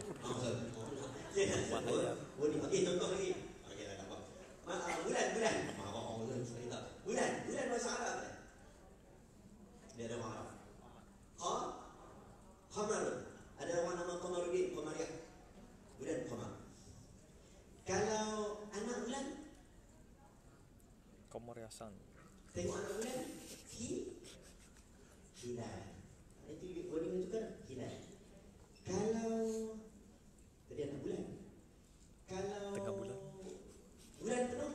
Boleh. Okey, contoh lagi. Okey, dah dapat. Bulan. Bulan bahasa Arab kan? Dia ada orang Arab. Qamarun. Ada orang nama Qamaruddin, Qamariyah. Bulan Qamar. Kalau anak bulan, Qamar Yasan. tengok anak bulan, hilal. Itu boleh menunjukkan hilal. Kalau tadi anak bulan, kalau tengah bulan, bulan penuh,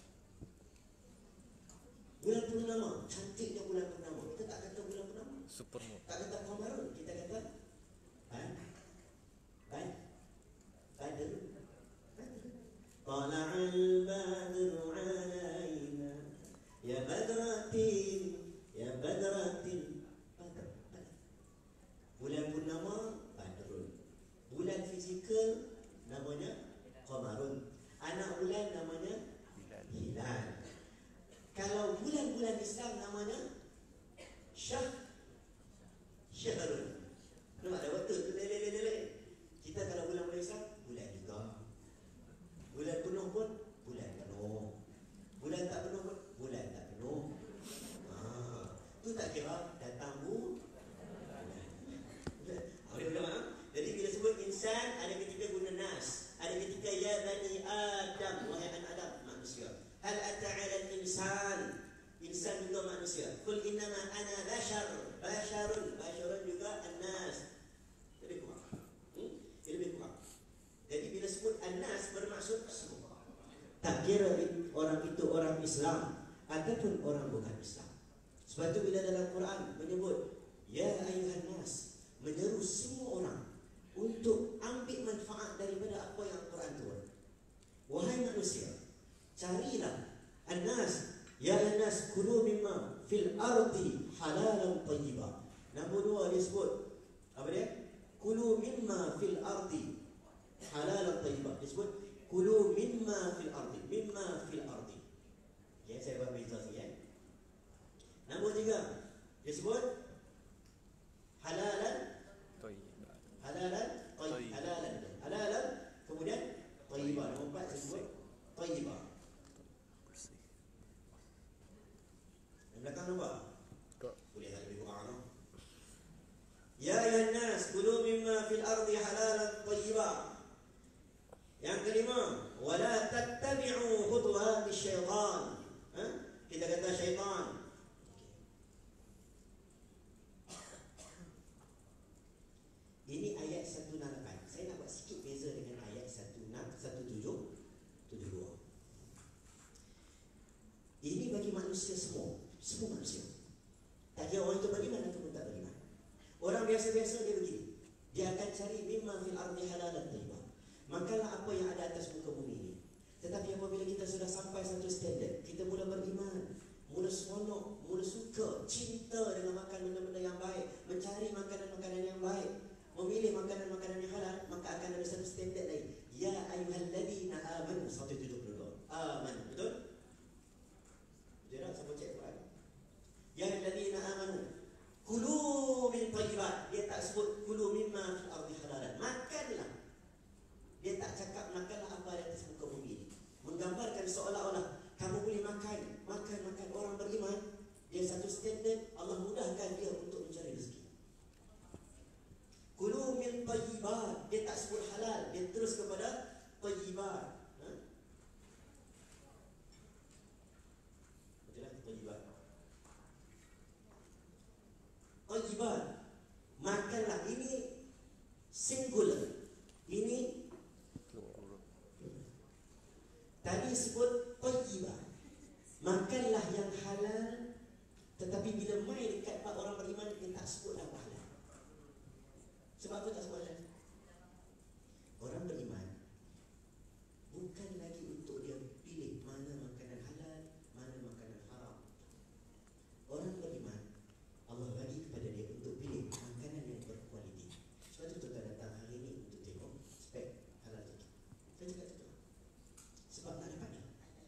bulan purnama, cantiknya bulan purnama. Kita tak kata bulan purnama, supermoon. tak kata Qamarun, kita kata Badr. Tala'al badru alaina ya badratin Badr. Bulan purnama Badrun. Bulan fizikal namanya Qamarun. Anak bulan namanya Hilal. Kalau bulan-bulan Islam namanya Syahrun. Nampak ada waktu tu lelek. Kita kalau bulan-bulan Islam, bulan juga. Bulan penuh pun, bulan penuh. Bulan tak penuh pun, bulan tak penuh. Tu tak kira datang Jadi bila sebut insan, ada ketika guna nas. Ada ketika ya bani Adam, wahai anak Adam, manusia. Hal ata 'ala al-insan. Insan juga manusia. Qul innama ana basharun juga an-nas. Lebih kurang. Jadi bila sebut an-nas bermaksud semua. Tak kira orang itu orang Islam ataupun orang bukan Islam. Sebab itu bila dalam Quran menyebut ya ayyuhan nas, menyeru semua orang untuk ambil manfaat daripada apa yang Quran turun. Wahai manusia, carilah an-nas, ya an-nas kulu mimma fil ardi halalan tayyiba. Nombor 2 dia sebut apa dia? Kulu mimma fil ardi halalan tayyiba. Dia sebut kulu mimma fil ardi. Okay, saya buat beza sikit. Nombor 3 dia sebut halalan kemudian tayyibah. Nombor 4 dia sebut tayyibah. Yang belakang nampak? Boleh tak lebih kurang? Ya ayuhan nas kulu mimma fil ardi halalan tayyibah. Yang kelima, wala tattabi'u khutuwatis syaitan. Kita kata syaitan. Ini ayat 168. Saya nak buat sikit beza dengan ayat 1772. Ini bagi manusia semua manusia. Tak kira orang itu beriman ataupun tak beriman. Orang biasa-biasa dia begini. Dia akan cari mimma fil ardi halalan thayyibah. Makanlah apa yang ada atas muka bumi ini. Tetapi apabila kita sudah sampai satu standard, kita mula beriman, mula seronok, mula suka, cinta dengan makan benda-benda yang baik, mencari makanan-makanan yang baik, memilih makanan-makanan yang halal, maka akan ada satu standard lain. Ya ayyuhalladzina amanu 172. Aman, betul? Betul tak? Siapa cek Quran? Ya ayyuhalladzina amanu kulu min thayyibat. Dia tak sebut kulu mimma fil ardi halalan. Makanlah. Dia tak cakap makanlah apa yang atas muka bumi ini. Menggambarkan seolah-olah kamu boleh makan. Orang beriman, dia satu standard, Allah mudahkan dia untuk mencari rezeki. Kulu min thayyibat. Dia tak sebut halal, dia terus kepada thayyibat. Betul lah, thayyibat. Thayyibat. Makanlah. Ini singular. Ini tadi sebut thayyibat. Makanlah yang halal. Tetapi bila mai dekat orang beriman, dia tak sebut apa halal. Sebab apa tak sebut halal? Orang beriman bukan lagi untuk dia pilih mana makanan halal, mana makanan haram. Orang beriman, Allah bagi kepada dia untuk pilih makanan yang berkualiti. Sebab itu tuan datang hari ini untuk tengok spek halal itu. Saya cakap itu. Sebab nak dapatnya.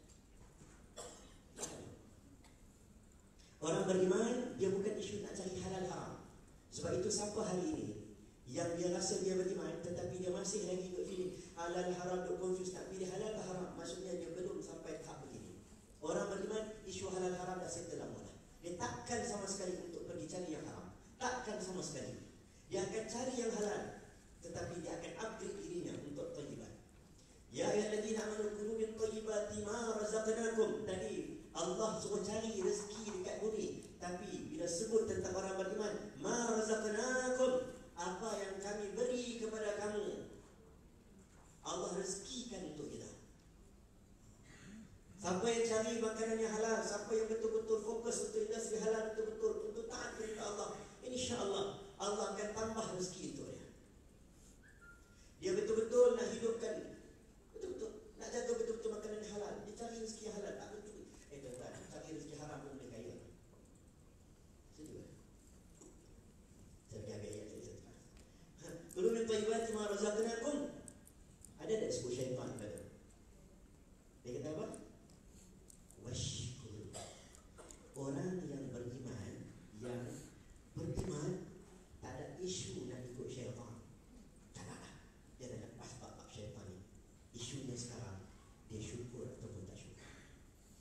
Orang beriman, dia bukan isu nak cari halal haram. Sebab itu siapa hari ini yang dia rasa dia beriman tetapi dia masih lagi duk feeling halal haram, duk confuse nak pilih halal ke haram, maksudnya dia belum sampai tahap begini. Orang beriman, isu halal haram dah settle lama dah. Dia takkan sama sekali untuk pergi cari yang haram. Takkan sama sekali. Dia akan cari yang halal, tetapi dia akan upgrade dirinya untuk thayyibat. Ya ayyuhalladzina amanu kulu min thayyibati ma razaqnakum. Tadi Allah suruh cari rezeki dekat bumi, tapi bila sebut tentang orang beriman, ma razaqnakum, apa yang kami beri kepada kamu, Allah rezekikan untuk kita. Siapa yang cari makanan yang halal, siapa yang betul-betul fokus untuk industri halal, betul-betul untuk taat kepada Allah, insya-Allah Allah akan tambah rezeki untuk dia. Dia betul-betul nak hidupkan, betul-betul nak jaga betul-betul makanan yang halal. Dia cari rezeki yang halal, tak betul. Tuan-tuan, cari rezeki haram pun boleh kaya. Setuju tak? Saya bagi ayat tadi satu. Kulu min thayyibati ma razaqnakum. Ada tak sebut syaitan pada? Dia kata apa? Washkur. Orang yang beriman, tak ada isu nak ikut syaitan. Tak ada. Dia tak lepas bab syaitan ni. Isunya sekarang, dia syukur ataupun tak syukur.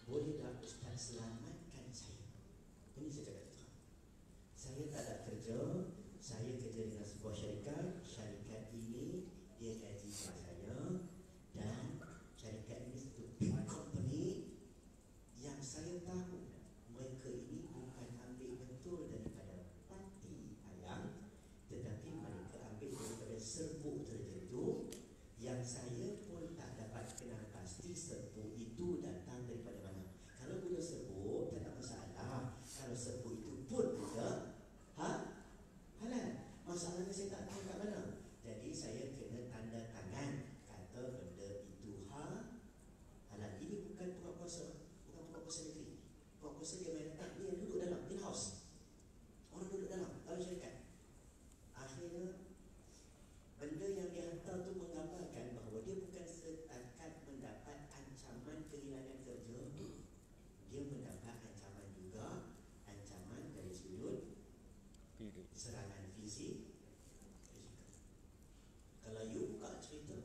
boleh tak Ustaz selamatkan saya? Ini saya cakap tu. Saya tak ada kerja, saya kerja dengan sebuah syarikat ini dia gaji saya, dan syarikat ini satu big company yang saya tahu mereka ini bukan ambil betul daripada pati ayam, tetapi mereka ambil daripada serbuk tertentu yang saya pun tak dapat kenal pasti serbuk itu datang daripada mana. Kalau punya serbuk tak ada masalah, kalau serbuk itu pun punya halal, masalahnya saya tak tahu kat mana. Jadi saya kena tanda tangan kata benda itu halal. Ini bukan buat puasa, bukan buat puasa negeri. Buat puasa dia main datang, dia duduk dalam in-house, orang duduk dalam syarikat. Akhirnya benda yang dihantar tu menggambarkan bahawa dia bukan setakat mendapat ancaman kehilangan kerja, dia mendapat ancaman juga, ancaman dari sudut serangan fizikal. Kalau you buka cerita,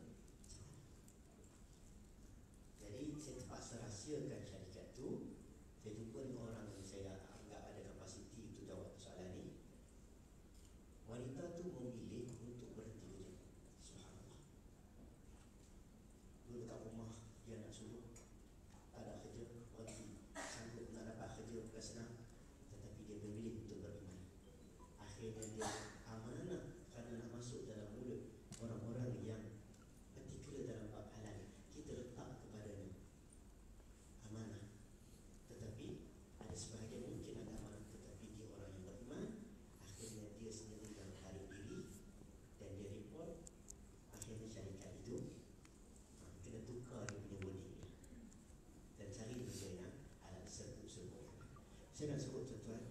jadi saya terpaksa rahsiakan syarikat tu. Saya jumpa dengan orang yang saya anggap ada kapasiti untuk jawab soalan ni. Wanita tu memilih untuk berhenti kerja. Subhanallah. Dulu dekat rumah dia nak suruh, tak ada kerja, berhenti. Sanggup nak dapat kerja bukan senang, tetapi dia memilih untuk beriman. Akhirnya dia amanah kerana nak masuk dalam mulut orang-orang yang particular dalam bab halal. Kita letak kepadanya amanah, tetapi ada sebahagian mungkin ada amanah, tetapi dia orang yang beriman. Akhirnya dia sendiri yang tarik diri dan dia report. Akhirnya syarikat itu kena tukar dia punya wording dia dan cari benda yang halal, serbuk-serbuk. Saya nak sebut tuan-tuan,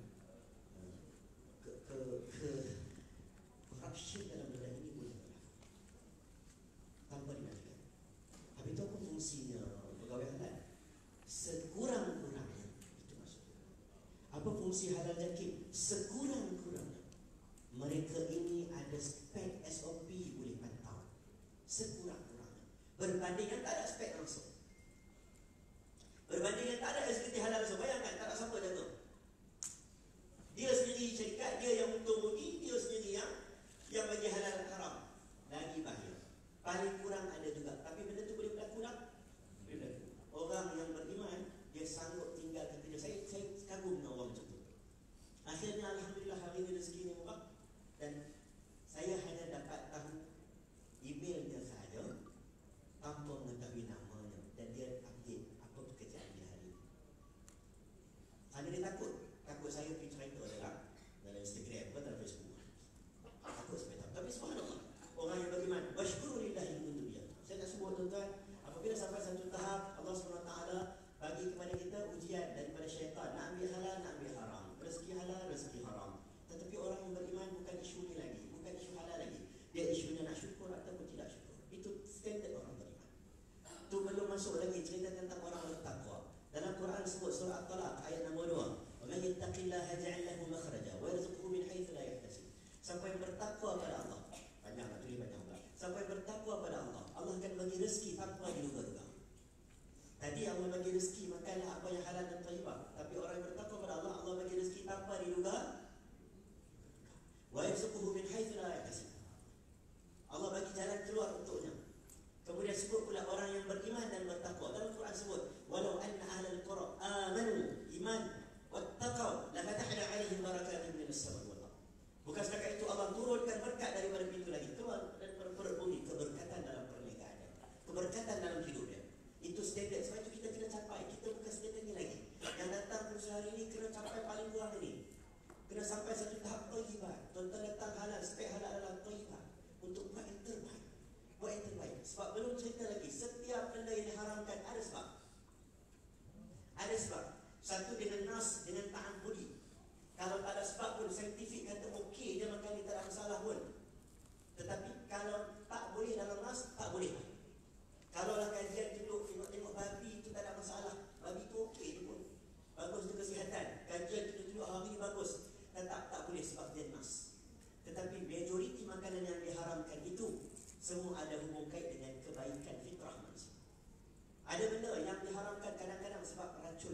corruption dalam benda ini boleh berlaku tanpa dinafikan. Habis itu apa fungsinya pegawai halal? Sekurang-kurangnya, itu maksudnya. Apa fungsi halal jakim? Sekurang-kurangnya mereka ini ada spek SOP boleh pantau. Sekurang-kurangnya. Berbanding yang tak ada spek langsung, berbanding yang tak ada SKT halal langsung. Bayangkan tak ada siapa jaga. Dia sendiri syarikat, dia yang untung rugi, dia sendiri yang bagi halal haram. Lagi bahaya. Paling kurang ada juga, tapi benda tu boleh berlaku tak? Boleh berlaku. Orang yang beriman, dia sanggup tinggalkan kerja. Saya kagum dengan orang macam tu. Akhirnya alhamdulillah hari ini rezeki ni murah, dan saya hanya dapat tahu emailnya sahaja tanpa mengetahui namanya, dan dia update apa pekerjaan dia hari ini. Ada dia takut saya pergi cerita dalam Instagram atau dalam Facebook. Takut sampai tak. Tapi subhanallah, orang yang beriman, wasykurulillahi min dunya. Saya nak sebut tuan-tuan, apabila sampai satu tahap Allah SWT bagi kepada kita ujian daripada syaitan, nak ambil halal, nak ambil haram, rezeki halal, rezeki haram. Tetapi orang yang beriman bukan isu ni lagi, bukan isu halal lagi. Dia isunya nak syukur ataupun tidak syukur. Itu standard orang beriman. Itu belum masuk lagi cerita tentang orang bertakwa. Dalam Quran sebut surah At-Talaq ayat nombor 2, "Wa may yattaqillaha yaj'al lahu makhraja wa yarzuqhu min haitsu la yahtasib." Siapa yang bertakwa pada Allah, panjang nak tulis panjang pula. Siapa yang bertakwa pada Allah, Allah akan bagi rezeki tanpa diduga-duga. Tadi Allah bagi rezeki, makanlah apa yang halal dan thayyibah. Tapi orang yang bertakwa pada Allah, Allah bagi rezeki tanpa diduga. Wa yarzuqhu min haitsu la yahtasib. Allah bagi jalan keluar untuknya. Kemudian sebut pula orang yang beriman dan bertakwa. Dalam Quran sebut, "Walau anna ahlal qura amanu iman wattaqaw la fatahna 'alaihim barakatin minas samai wal ardh." Bukan setakat itu Allah turunkan berkat daripada pintu langit, keluar dan berbunyi keberkatan dalam pernikahan, keberkatan dalam hidup dia. Itu standard. Sebab itu kita kena capai. Kita bukan standard ni lagi. Yang datang perusahaan ini kena capai paling kurang ini. Kena sampai satu tahap thayyibat. Tuan-tuan datang halal, spek halal adalah thayyibat, untuk buat yang terbaik. Buat yang terbaik. Sebab belum cerita lagi, setiap benda yang diharamkan ada sebab. Ada sebab. Satu dengan nas, dengan ta'abbudi. Kalau tak ada sebab pun, saintifik kata okey dia makan ni tak ada masalah pun. Tetapi kalau tak boleh dalam nas, tak boleh. Kalau lah kajian duduk tengok babi itu tak ada masalah, babi itu okey dia pun, bagus untuk kesihatan. Kajian duduk hari ni bagus, tetap tak boleh sebab dia nas. Tetapi majoriti makanan yang diharamkan itu semua ada hubung kait dengan kebaikan fitrah manusia. Ada benda yang diharamkan kadang-kadang sebab racun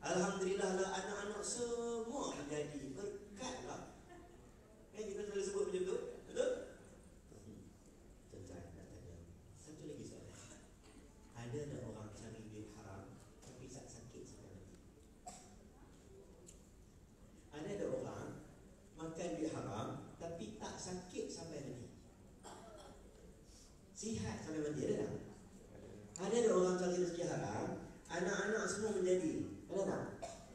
Alhamdulillah lah anak-anak semua jadi berkat lah. Kita selalu sebut macam tu. Betul? Tuan-tuan nak tanya satu lagi soalan. Ada tak orang cari duit haram tapi sakit sampai mati? Ada tak orang makan duit haram tapi tak sakit sampai mati? Sihat sampai mati, ada tak? Ada tak orang cari rezeki haram, anak-anak semua menjadi? Ada tak?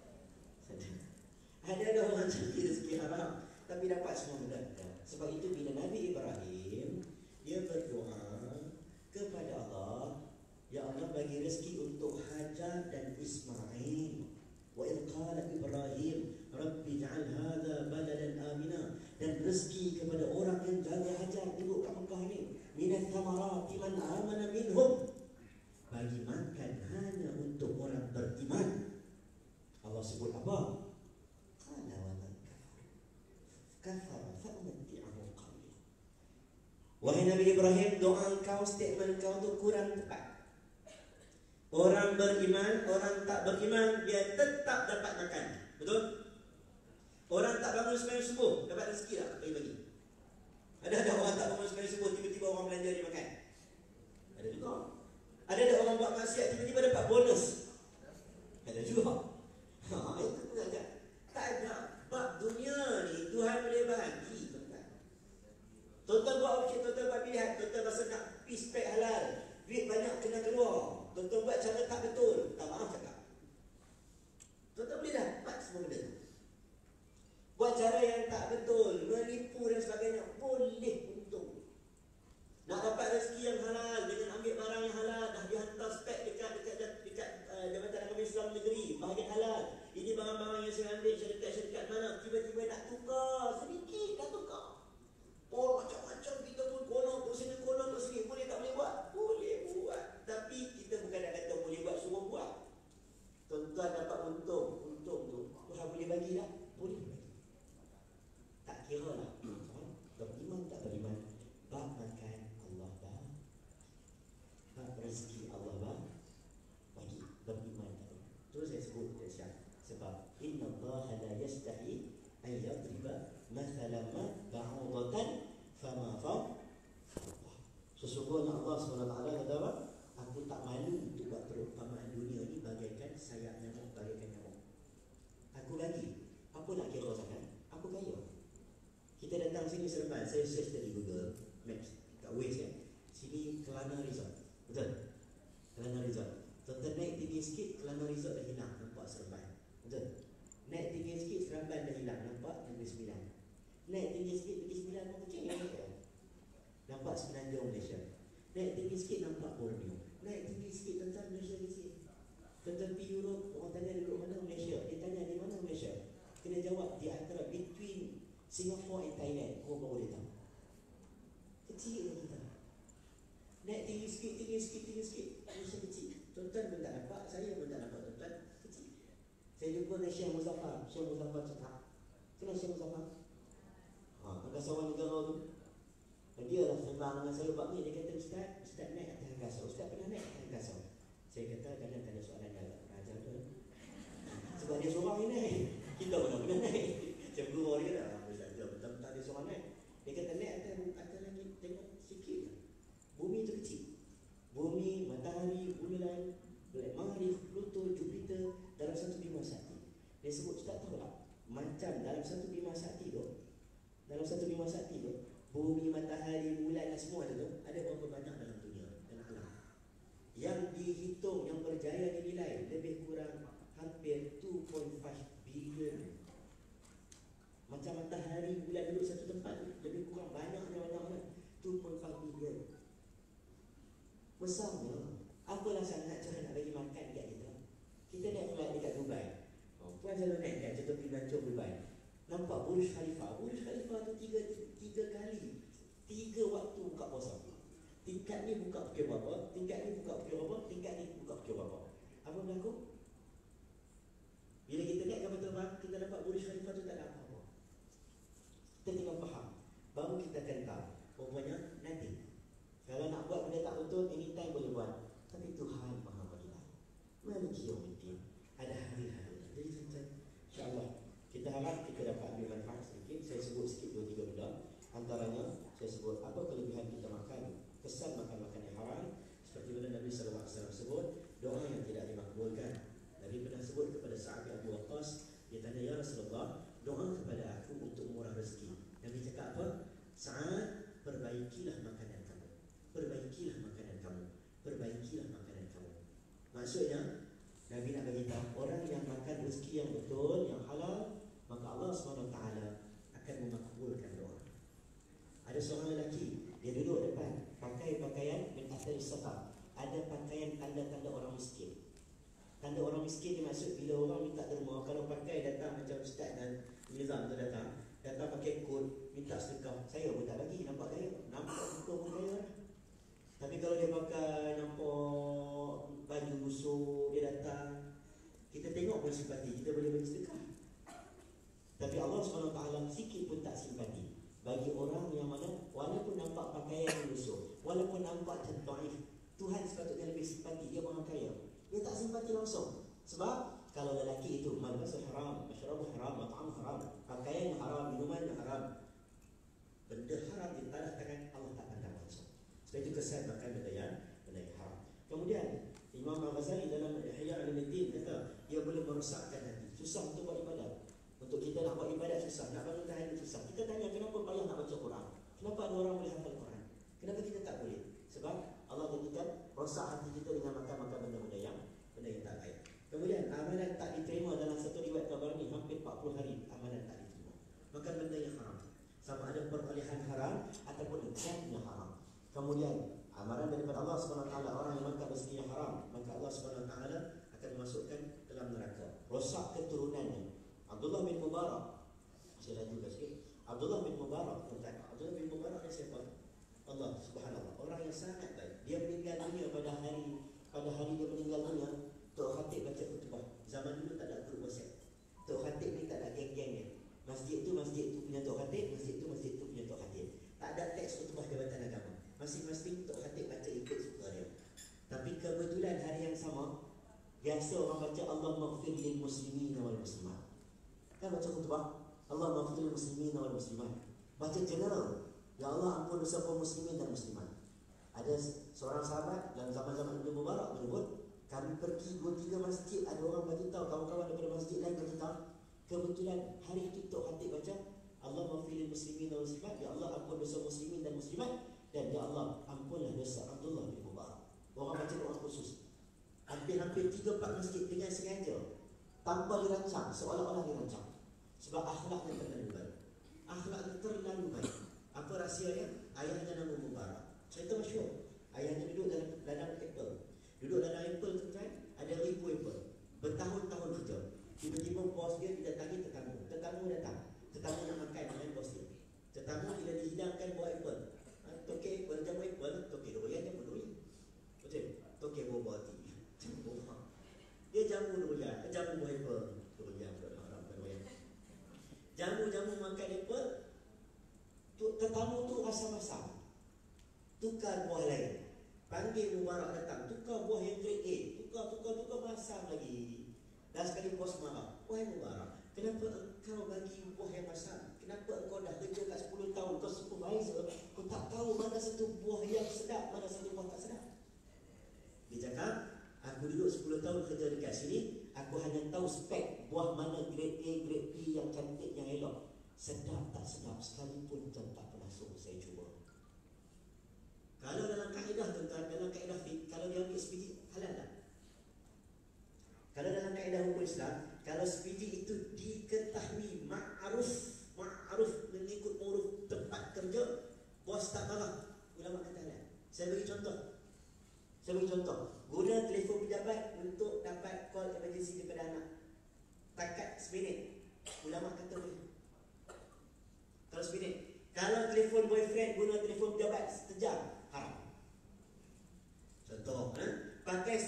Ada orang cari rezeki haram tapi dapat semua benda. Sebab itu bila Nabi Ibrahim dia berdoa kepada Allah, ya Allah bagi rezeki untuk Hajar dan Ismail. Wa idh qala Ibrahim Rabbi ij'al hadha baladan amina, dan rezeki kepada orang yang jaga Hajar duduk kat Mekah ni, minat thamarati man amana minhum, bagi makan hanya untuk orang beriman. Allah sebut apa? Qala wa man kafara fa'umatti'ahu qalila. Wahai Nabi Ibrahim, doa engkau, statement engkau tu kurang tepat. Orang beriman, orang tak beriman, dia tetap dapat makan. Betul? Orang tak bangun sembahyang subuh dapat rezeki tak? Bagi-bagi. Ada orang tak bangun sembahyang subuh, tiba-tiba orang belanja dia makan? Ada juga. Ada orang buat maksiat, tiba-tiba dapat bonus? Ada juga. Itu pun saja. Tak ada. Bab dunia ni Tuhan boleh bagi, tuan-tuan. Tuan-tuan buat okey, tuan-tuan buat pilihan, tuan-tuan rasa nak pergi spek halal, duit banyak kena keluar, tuan-tuan buat cara tak betul, tak maaf cakap, tuan-tuan boleh dapat semua benda tu. Buat cara yang tak betul, menipu dan sebagainya, boleh untung. Nak dapat rezeki yang halal dengan ambil barang yang halal, dah dihantar spek dekat Jabatan Agama Islam Negeri, bahagian halal. Ini barang-barang yang saya ambil syarikat-syarikat mana, tiba-tiba nak tukar sedikit, dah tukar. Oh, macam-macam kita pun konon ke sini, konon ke sini. Boleh tak boleh buat? Boleh buat. Tapi kita bukan nak kata boleh buat, suruh buat. Tuan-tuan dapat untung tu Tuhan boleh bagi tak? Boleh bagi. Tak kira lah beriman tak beriman, bab makan Allah bab rezeki Allah bagi, beriman tak beriman. Terus saya sebut dia siap. Sebab inna Allah la yastahi an yadriba mathalan ma ba'udatan fama fawqa. Sesungguhnya Allah SWT kata apa? Aku tak malu untuk buat perumpamaan dunia ni bagaikan sayap nyamuk, bagaikan nyamuk. Aku bagi. Apa nak kira sangat? Aku kaya. Kita datang sini Seremban, saya search dari Google Maps kat Waze kan. Sini Kelana Resort. Betul? Kelana Resort. Tuan-tuan naik tinggi sikit, Kelana Resort dah hilang, nampak Seremban. Betul? Naik tinggi sikit, Seremban dah hilang, nampak Negeri Sembilan. Naik tinggi sikit, Negeri Sembilan pun kecil, nampak Semenanjung Malaysia. Naik tinggi sikit, nampak Borneo. Naik tinggi sikit, tuan-tuan, Malaysia kecil. Tuan-tuan pergi Europe, orang tanya duduk mana Malaysia. Dia tanya di mana Malaysia, kena jawab di antara between Singapore and Thailand. Kau baru dia tahu. Kecil lah kita. Naik tinggi sikit, Malaysia kecil. Tuan-tuan pun tak nampak, saya pun tak nampak, tuan-tuan. Kecil. Saya jumpa dengan Syekh Muzaffar. Syekh Muzaffar cakap, kenal Syekh Muzaffar? Angkasawan negara tu. Dia lah sembang dengan saya bab ni. Dia kata, Ustaz naik atas angkasa. Ustaz pernah naik atas angkasa? Saya kata, kadang tanya soalan yang agak raja tu. Sebab dia seorang yang naik. Kita pernah naik. Macam guru dia kata, Ustaz dia betul-betul dia seorang naik. Dia kata, naik atas langit, tengok sikit. Bumi tu kecil. Bumi, matahari, bulan, Marikh, Pluto, Jupiter dalam satu bima sakti. Dia sebut, Ustaz tahu tak? Macam dalam satu bima sakti tu, bumi, matahari, bulan dan semua tu, ada berapa banyak dalam dunia dan alam. Yang dihitung, yang berjaya dinilai lebih kurang hampir 2.5 bilion. Macam matahari, bulan duduk satu tempat, lebih kurang banyaknya 2.5 bilion. Besarnya. Apalah sangat cara nak bagi makan dekat kita. Kita naik flight dekat Dubai. Puan selalu naik kan, contoh pergi Belancong Dubai. Nampak Burj Khalifa. Burj Khalifa tu tiga kali, 3 waktu buka puasa. Tingkat ni buka pukul berapa, tingkat ni buka pukul berapa, tingkat ni buka pukul berapa. Apa berlaku? Bila kita naik kapal terbang, kita dapat Burj Khalifa tu tak ada apa-apa. Kita tinggal faham, baru kita akan tahu rupanya nanti kalau nak buat benda tak betul, anytime boleh buat. Tapi Tuhan Maha Menilai. Maliki Yaumiddin, ada hari-hari antaranya saya sebut apa kelebihan kita makan, kesan makan makanan haram. Seperti mana Nabi SAW sebut, doa yang tidak dimakbulkan. Nabi pernah sebut kepada Sa'ad bin Abu Waqqas, dia tanya, ya Rasulullah, doa kepada aku untuk murah rezeki. Nabi cakap apa? Sa'ad, perbaikilah makanan kamu, perbaikilah makanan kamu, perbaikilah makanan kamu. Maksudnya Nabi nak beritahu orang yang makan rezeki yang betul, yang halal, maka Allah SWT akan memakbulkan doa. Ada seorang lelaki, dia duduk depan, pakai pakaian min athari safar. Ada pakaian tanda-tanda orang miskin. Tanda orang miskin ni maksud bila orang minta derma, kalau pakai datang macam Ustaz dan Nizam tu datang pakai kod, minta sedekah, saya pun tak bagi, nampak gaya, nampak muka pun gaya lah. Tapi kalau dia pakai nampak baju busuk, dia datang, kita tengok pun simpati, kita boleh bagi sedekah. Tapi Allah SWT sikit pun tak simpati bagi orang yang mana walaupun nampak pakaian yang busuk, walaupun nampak tertaif, Tuhan sepatutnya lebih simpati. Dia orang kaya, dia tak simpati langsung. Sebab kalau lelaki itu malbasul haram, masyarabu haram, mat'am haram, pakaian yang haram, minuman yang haram, benda haram di tanah tangan, Allah tak pandang langsung. Sebab itu kesan makan benda yang haram. Kemudian Imam Al-Ghazali dalam Ihya Ulumuddin kata, ia boleh merosakkan hati. Susah untuk buat ibadat. Untuk kita nak buat ibadat susah, nak bangun tahajud susah. Kita tanya kenapa payah nak baca Quran? Kenapa ada orang boleh hafal Quran? Kenapa kita tak boleh? Sebab Allah tentukan rosak hati kita dengan makan-makan benda-benda yang tak baik. Kemudian amalan tak diterima dalam satu riwayat Tabarani, hampir 40 hari amalan tak diterima. Makan benda yang haram, sama ada perolehan haram ataupun dekatnya haram. Kemudian amaran daripada Allah SWT, orang yang makan rezeki yang haram, maka Allah SWT akan memasukkan dalam neraka, rosak keturunannya. Abdullah bin Mubarak, saya laju sikit. Abdullah bin Mubarak, Abdullah bin Mubarak ni siapa? Allah Subhanallah, orang yang sangat baik. Dia meninggal dunia pada hari dia meninggal dunia, Tok Khatib baca khutbah. Zaman dulu tak ada grup WhatsApp. Tok Khatib ni tak ada geng-gengnya. Masjid tu punya Tok Khatib, masjid tu punya Tok Khatib. Tak ada teks khutbah Jabatan Agama. Masing-masing Tok Khatib baca ikut suka dia. Tapi kebetulan hari yang sama, biasa orang baca Allah maghfir lil muslimin wal muslimat. Kan baca khutbah Allah maghfir lil muslimin wal muslimat. Baca general, ya Allah ampun dosa kaum muslimin dan muslimat. Ada seorang sahabat dalam zaman-zaman Ibnu Mubarak menyebut, kami pergi 2-3 masjid, ada orang bagi tahu, kawan-kawan daripada masjid lain bagi tahu. Kebetulan hari itu Tok Khatib baca Allah maghfir lil muslimin wal muslimat, ya Allah ampun dosa muslimin dan muslimat, dan ya Allah ampunlah dosa Abdullah bin Mubarak. Orang baca doa khusus. Hampir-hampir 3-4 masjid dengan sengaja, tanpa dirancang, seolah-olah dirancang. Sebab akhlaknya terlalu baik. Akhlaknya terlalu baik. Apa rahsianya? Ayahnya nama Mubarak. Cerita masyhur. Ayahnya duduk dalam ladang apple. Duduk dalam apple tu kan, ada ribu apple. Bertahun-tahun kerja. Tiba-tiba bos dia didatangi tetamu. Tetamu datang. Tetamu nak makan dengan bos dia. Tetamu bila dihidangkan buah apple. Tokek apple, jamu apple, tokek durian, jamu durian. Betul? Tokek buah tinggi. Dia jamu durian, jamu buah apple. Durian pula haram durian. Jamu makan apple. Tetamu tu rasa masam. Tukar buah lain. Panggil Mubarak datang, tukar buah yang grade A. Tukar masam lagi. Dan sekali bos marah, wahai Mubarak, kenapa engkau bagi buah yang masam? Kenapa engkau dah kerja kat 10 tahun, kau supervisor, kau tak tahu mana satu buah yang sedap, mana satu buah tak sedap? Dia cakap, aku duduk 10 tahun kerja dekat sini, aku hanya tahu spek buah mana grade A, grade B yang cantik, yang elok. Sedap tak sedap sekalipun tak pernah suruh saya cuba. Kalau dalam kaedah tuan-tuan, dalam kaedah fiqh, kalau dia ambil sebiji, halal tak? Kalau dalam kaedah hukum Islam, kalau sebiji itu diketahui ma'ruf mengikut uruf tempat kerja, bos tak marah, ulama kata halal. Saya bagi contoh. Guna telefon pejabat untuk dapat call emergency daripada anak. Takat seminit, ulama kata boleh. Kalau seminit. Kalau telefon boyfriend guna telefon pejabat sejam, haram. Contoh, pakai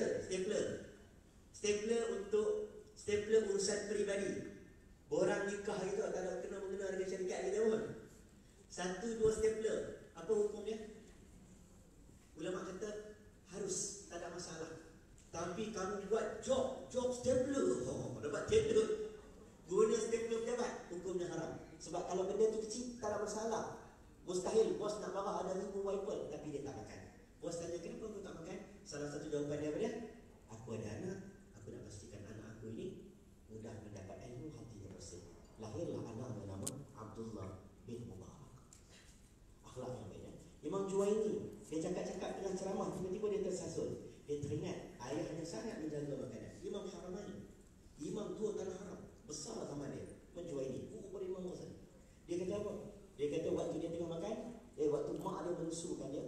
stapler untuk stapler urusan peribadi. Borang nikah itu tak ada kena-mengena dengan syarikat kita pun. 1-2 stapler, apa hukumnya? Ulama kata harus, tak ada masalah. Tapi kamu buat job stapler, dapat tender, guna stapler pejabat, hukumnya haram. Sebab kalau benda tu kecil, tak ada masalah. Mustahil bos nak marah ada 1000 wiper tapi dia tak makan. Bos tanya kenapa kau tak makan? Salah satu jawapan dia apa dia? Aku ada anak, aku nak pastikan anak aku ini mudah mendapat ilmu, hatinya bersih. Lahirlah anak bernama Abdullah bin Mubarak. Akhlak yang baik. Imam Juwaini, dia cakap-cakap tengah ceramah, tiba-tiba dia tersasul. Dia teringat ayahnya sangat menjaga makanan. Imam Haramain, imam tua tanah haram, besar zaman dia, Imam Juwaini, pada Imam Ghazali. Dia kata apa? Dia kata waktu dia tengah makan, waktu mak dia menusukan dia,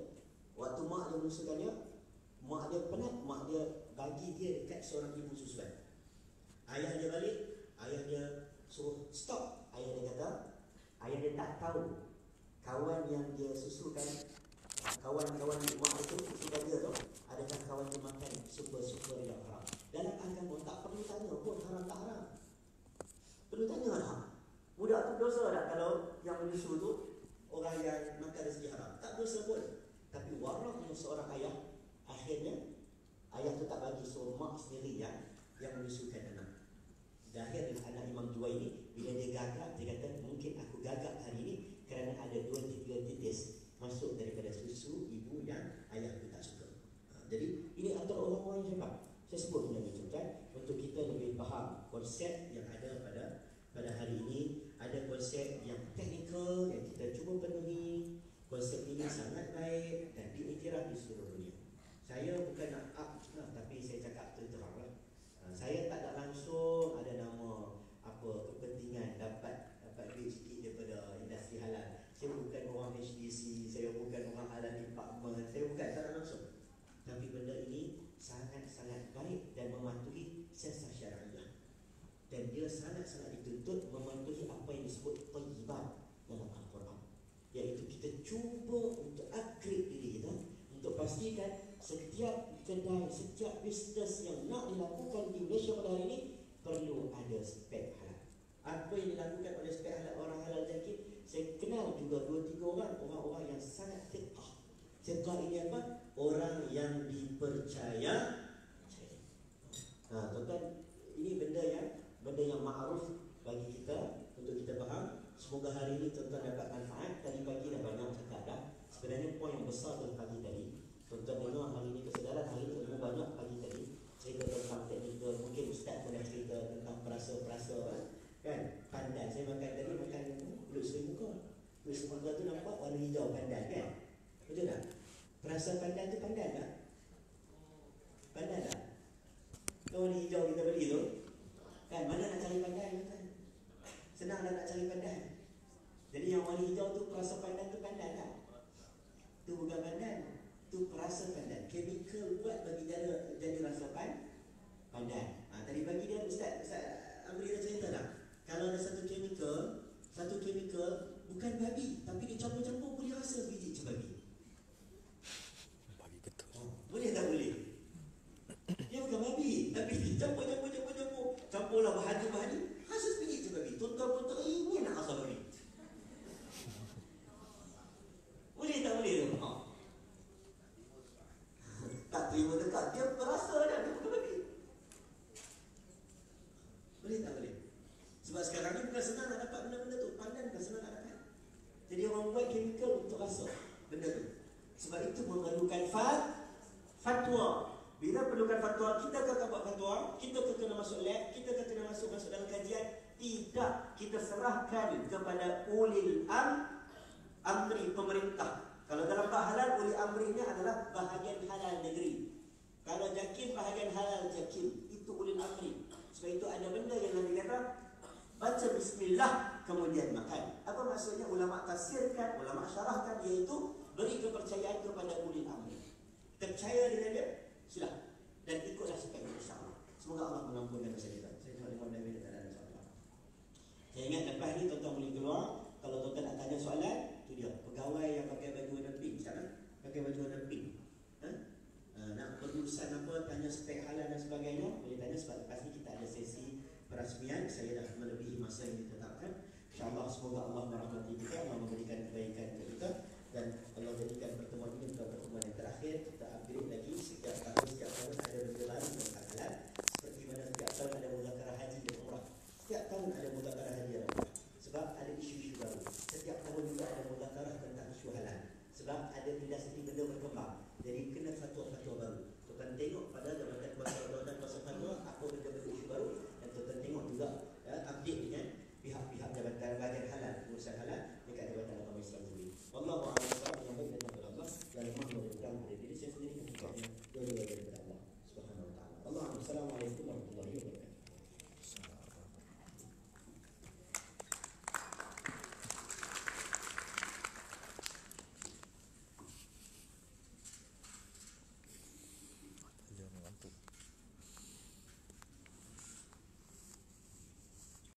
mak dia penat, mak dia bagi dia dekat seorang ibu susuan. Ayah dia balik, ayah dia suruh stop. Ayah dia kata, ayah dia tak tahu kawan yang dia susukan, kawan-kawan mak itu susukan dia tu, adakah kawan dia makan super-super yang haram. Dalam agama tak perlu tanya pun haram tak haram. Perlu tanya lah. Budak tu dosa tak kalau yang menyusu tu orang yang makan rezeki haram? Tak dosa pun. Tapi warahnya seorang ayah, akhirnya ayah tu tak bagi, suruh mak sendiri yang menyusukan anak. Lahirlah anak Imam Juwaini. Bila dia gagap, dia kata mungkin aku gagap hari ini kerana ada 2-3 titis masuk daripada susu ibu yang ayah tu tak suka. Jadi ini antara orang-orang yang cakap. Saya sebut ini contoh untuk kita lebih faham konsep yang ada pada hari ini. Ada konsep yang teknikal yang kita cuba penuhi. Konsep ini sangat baik dan diiktiraf di seluruh dunia. Saya bukan nak tapi saya cakap terang lah. Saya tak ada langsung ada nama kepentingan dapat duit sikit daripada industri halal. Saya bukan orang HDC, saya bukan orang halal department, saya bukan, tak ada langsung. Tapi benda ini sangat-sangat baik dan mematuhi siasat syariah. Dan dia sangat-sangat dituntut mematuhi apa yang disebut thayyibat dalam Al-Quran. Iaitu kita cuba untuk upgrade diri kita, untuk pastikan setiap kedai, setiap bisnes yang nak dilakukan di Malaysia pada hari ini perlu ada spek halal. Apa yang dilakukan oleh spek halal orang halal yakin, saya kenal juga 2-3 orang yang sangat fiqh. Fiqh ini apa? Orang yang dipercaya. Tuan-tuan, ini benda yang ma'ruf bagi kita untuk kita faham. Semoga hari ini tuan-tuan dapat manfaat. Tadi pagi dah banyak cakap dah. Sebenarnya poin yang besar tuan pagi tadi. Tuan-tuan dengar hari ini kesedaran hari ini ilmu banyak pagi tadi. Cerita tentang teknikal, mungkin Ustaz pun dah cerita tentang perasa-perasa kan. Pandan, saya makan tadi makan kulit serimuka. Kulit serimuka tu nampak warna hijau pandan kan. Betul tak? Perasa pandan tu pandan tak? Pandan tak? Kau warna hijau kita beli tu kan, mana nak cari pandan kan? Senang dah nak cari pandan. Jadi yang warna hijau tu perasa pandan tu pandan tak? Tu bukan pandan, tu perasa pandan. Chemical buat bagi jadi rasa pandan. Tadi pagi dia Ustaz Amri dah cerita tak? Kalau ada satu chemical bukan babi, tapi dia campur-campur boleh rasa biji macam babi. Babi betul. Boleh tak boleh? Dia bukan babi, tapi dia campurlah bahan-bahan, rasa biji macam babi. Tuan-tuan pun tak ingin nak rasa babi. Boleh tak boleh tu? Tak terima dekat, dia berasa dah, dia bukan babi. Boleh tak boleh? Sebab sekarang ni bukan senang nak dapat benda-benda tu. Pandan bukan senang nak dapat. Jadi orang buat chemical untuk rasa benda tu. Sebab itu memerlukan fatwa. Bila perlukan fatwa, kita akan buat fatwa, kita kena masuk lab, kita kena masuk dalam kajian. Tidak, kita serahkan kepada ulil amri pemerintah. Kalau dalam bab halal, ulil amrinya adalah bahagian halal negeri. Kalau jakim, bahagian halal jakim. Itu ulil amri. Sebab itu ada benda yang Nabi kata, baca bismillah kemudian makan. Apa maksudnya? Ulama tafsirkan, ulama syarahkan, iaitu beri kepercayaan kepada ulil amri. Kita percaya dengan dia, sila. Dan ikutlah sebab insya-Allah. Semoga Allah mengampunkan dosa kita. Saya cuma dengar Nabi tak ada soalan. Saya ingat lepas ni tuan-tuan boleh keluar. Kalau tuan-tuan nak tanya soalan, tu dia. Pegawai yang pakai baju warna pink sekarang, pakai baju warna pink. Nak berurusan apa, tanya spek halal dan sebagainya, boleh tanya sebab lepas ni kita ada sesi perasmian. Saya dah melebihi masa yang ditetapkan. InsyaAllah semoga Allah merahmati kita, Allah memberikan kebaikan kepada kita, dan Allah jadikan pertemuan ini adalah pertemuan yang terakhir. Kita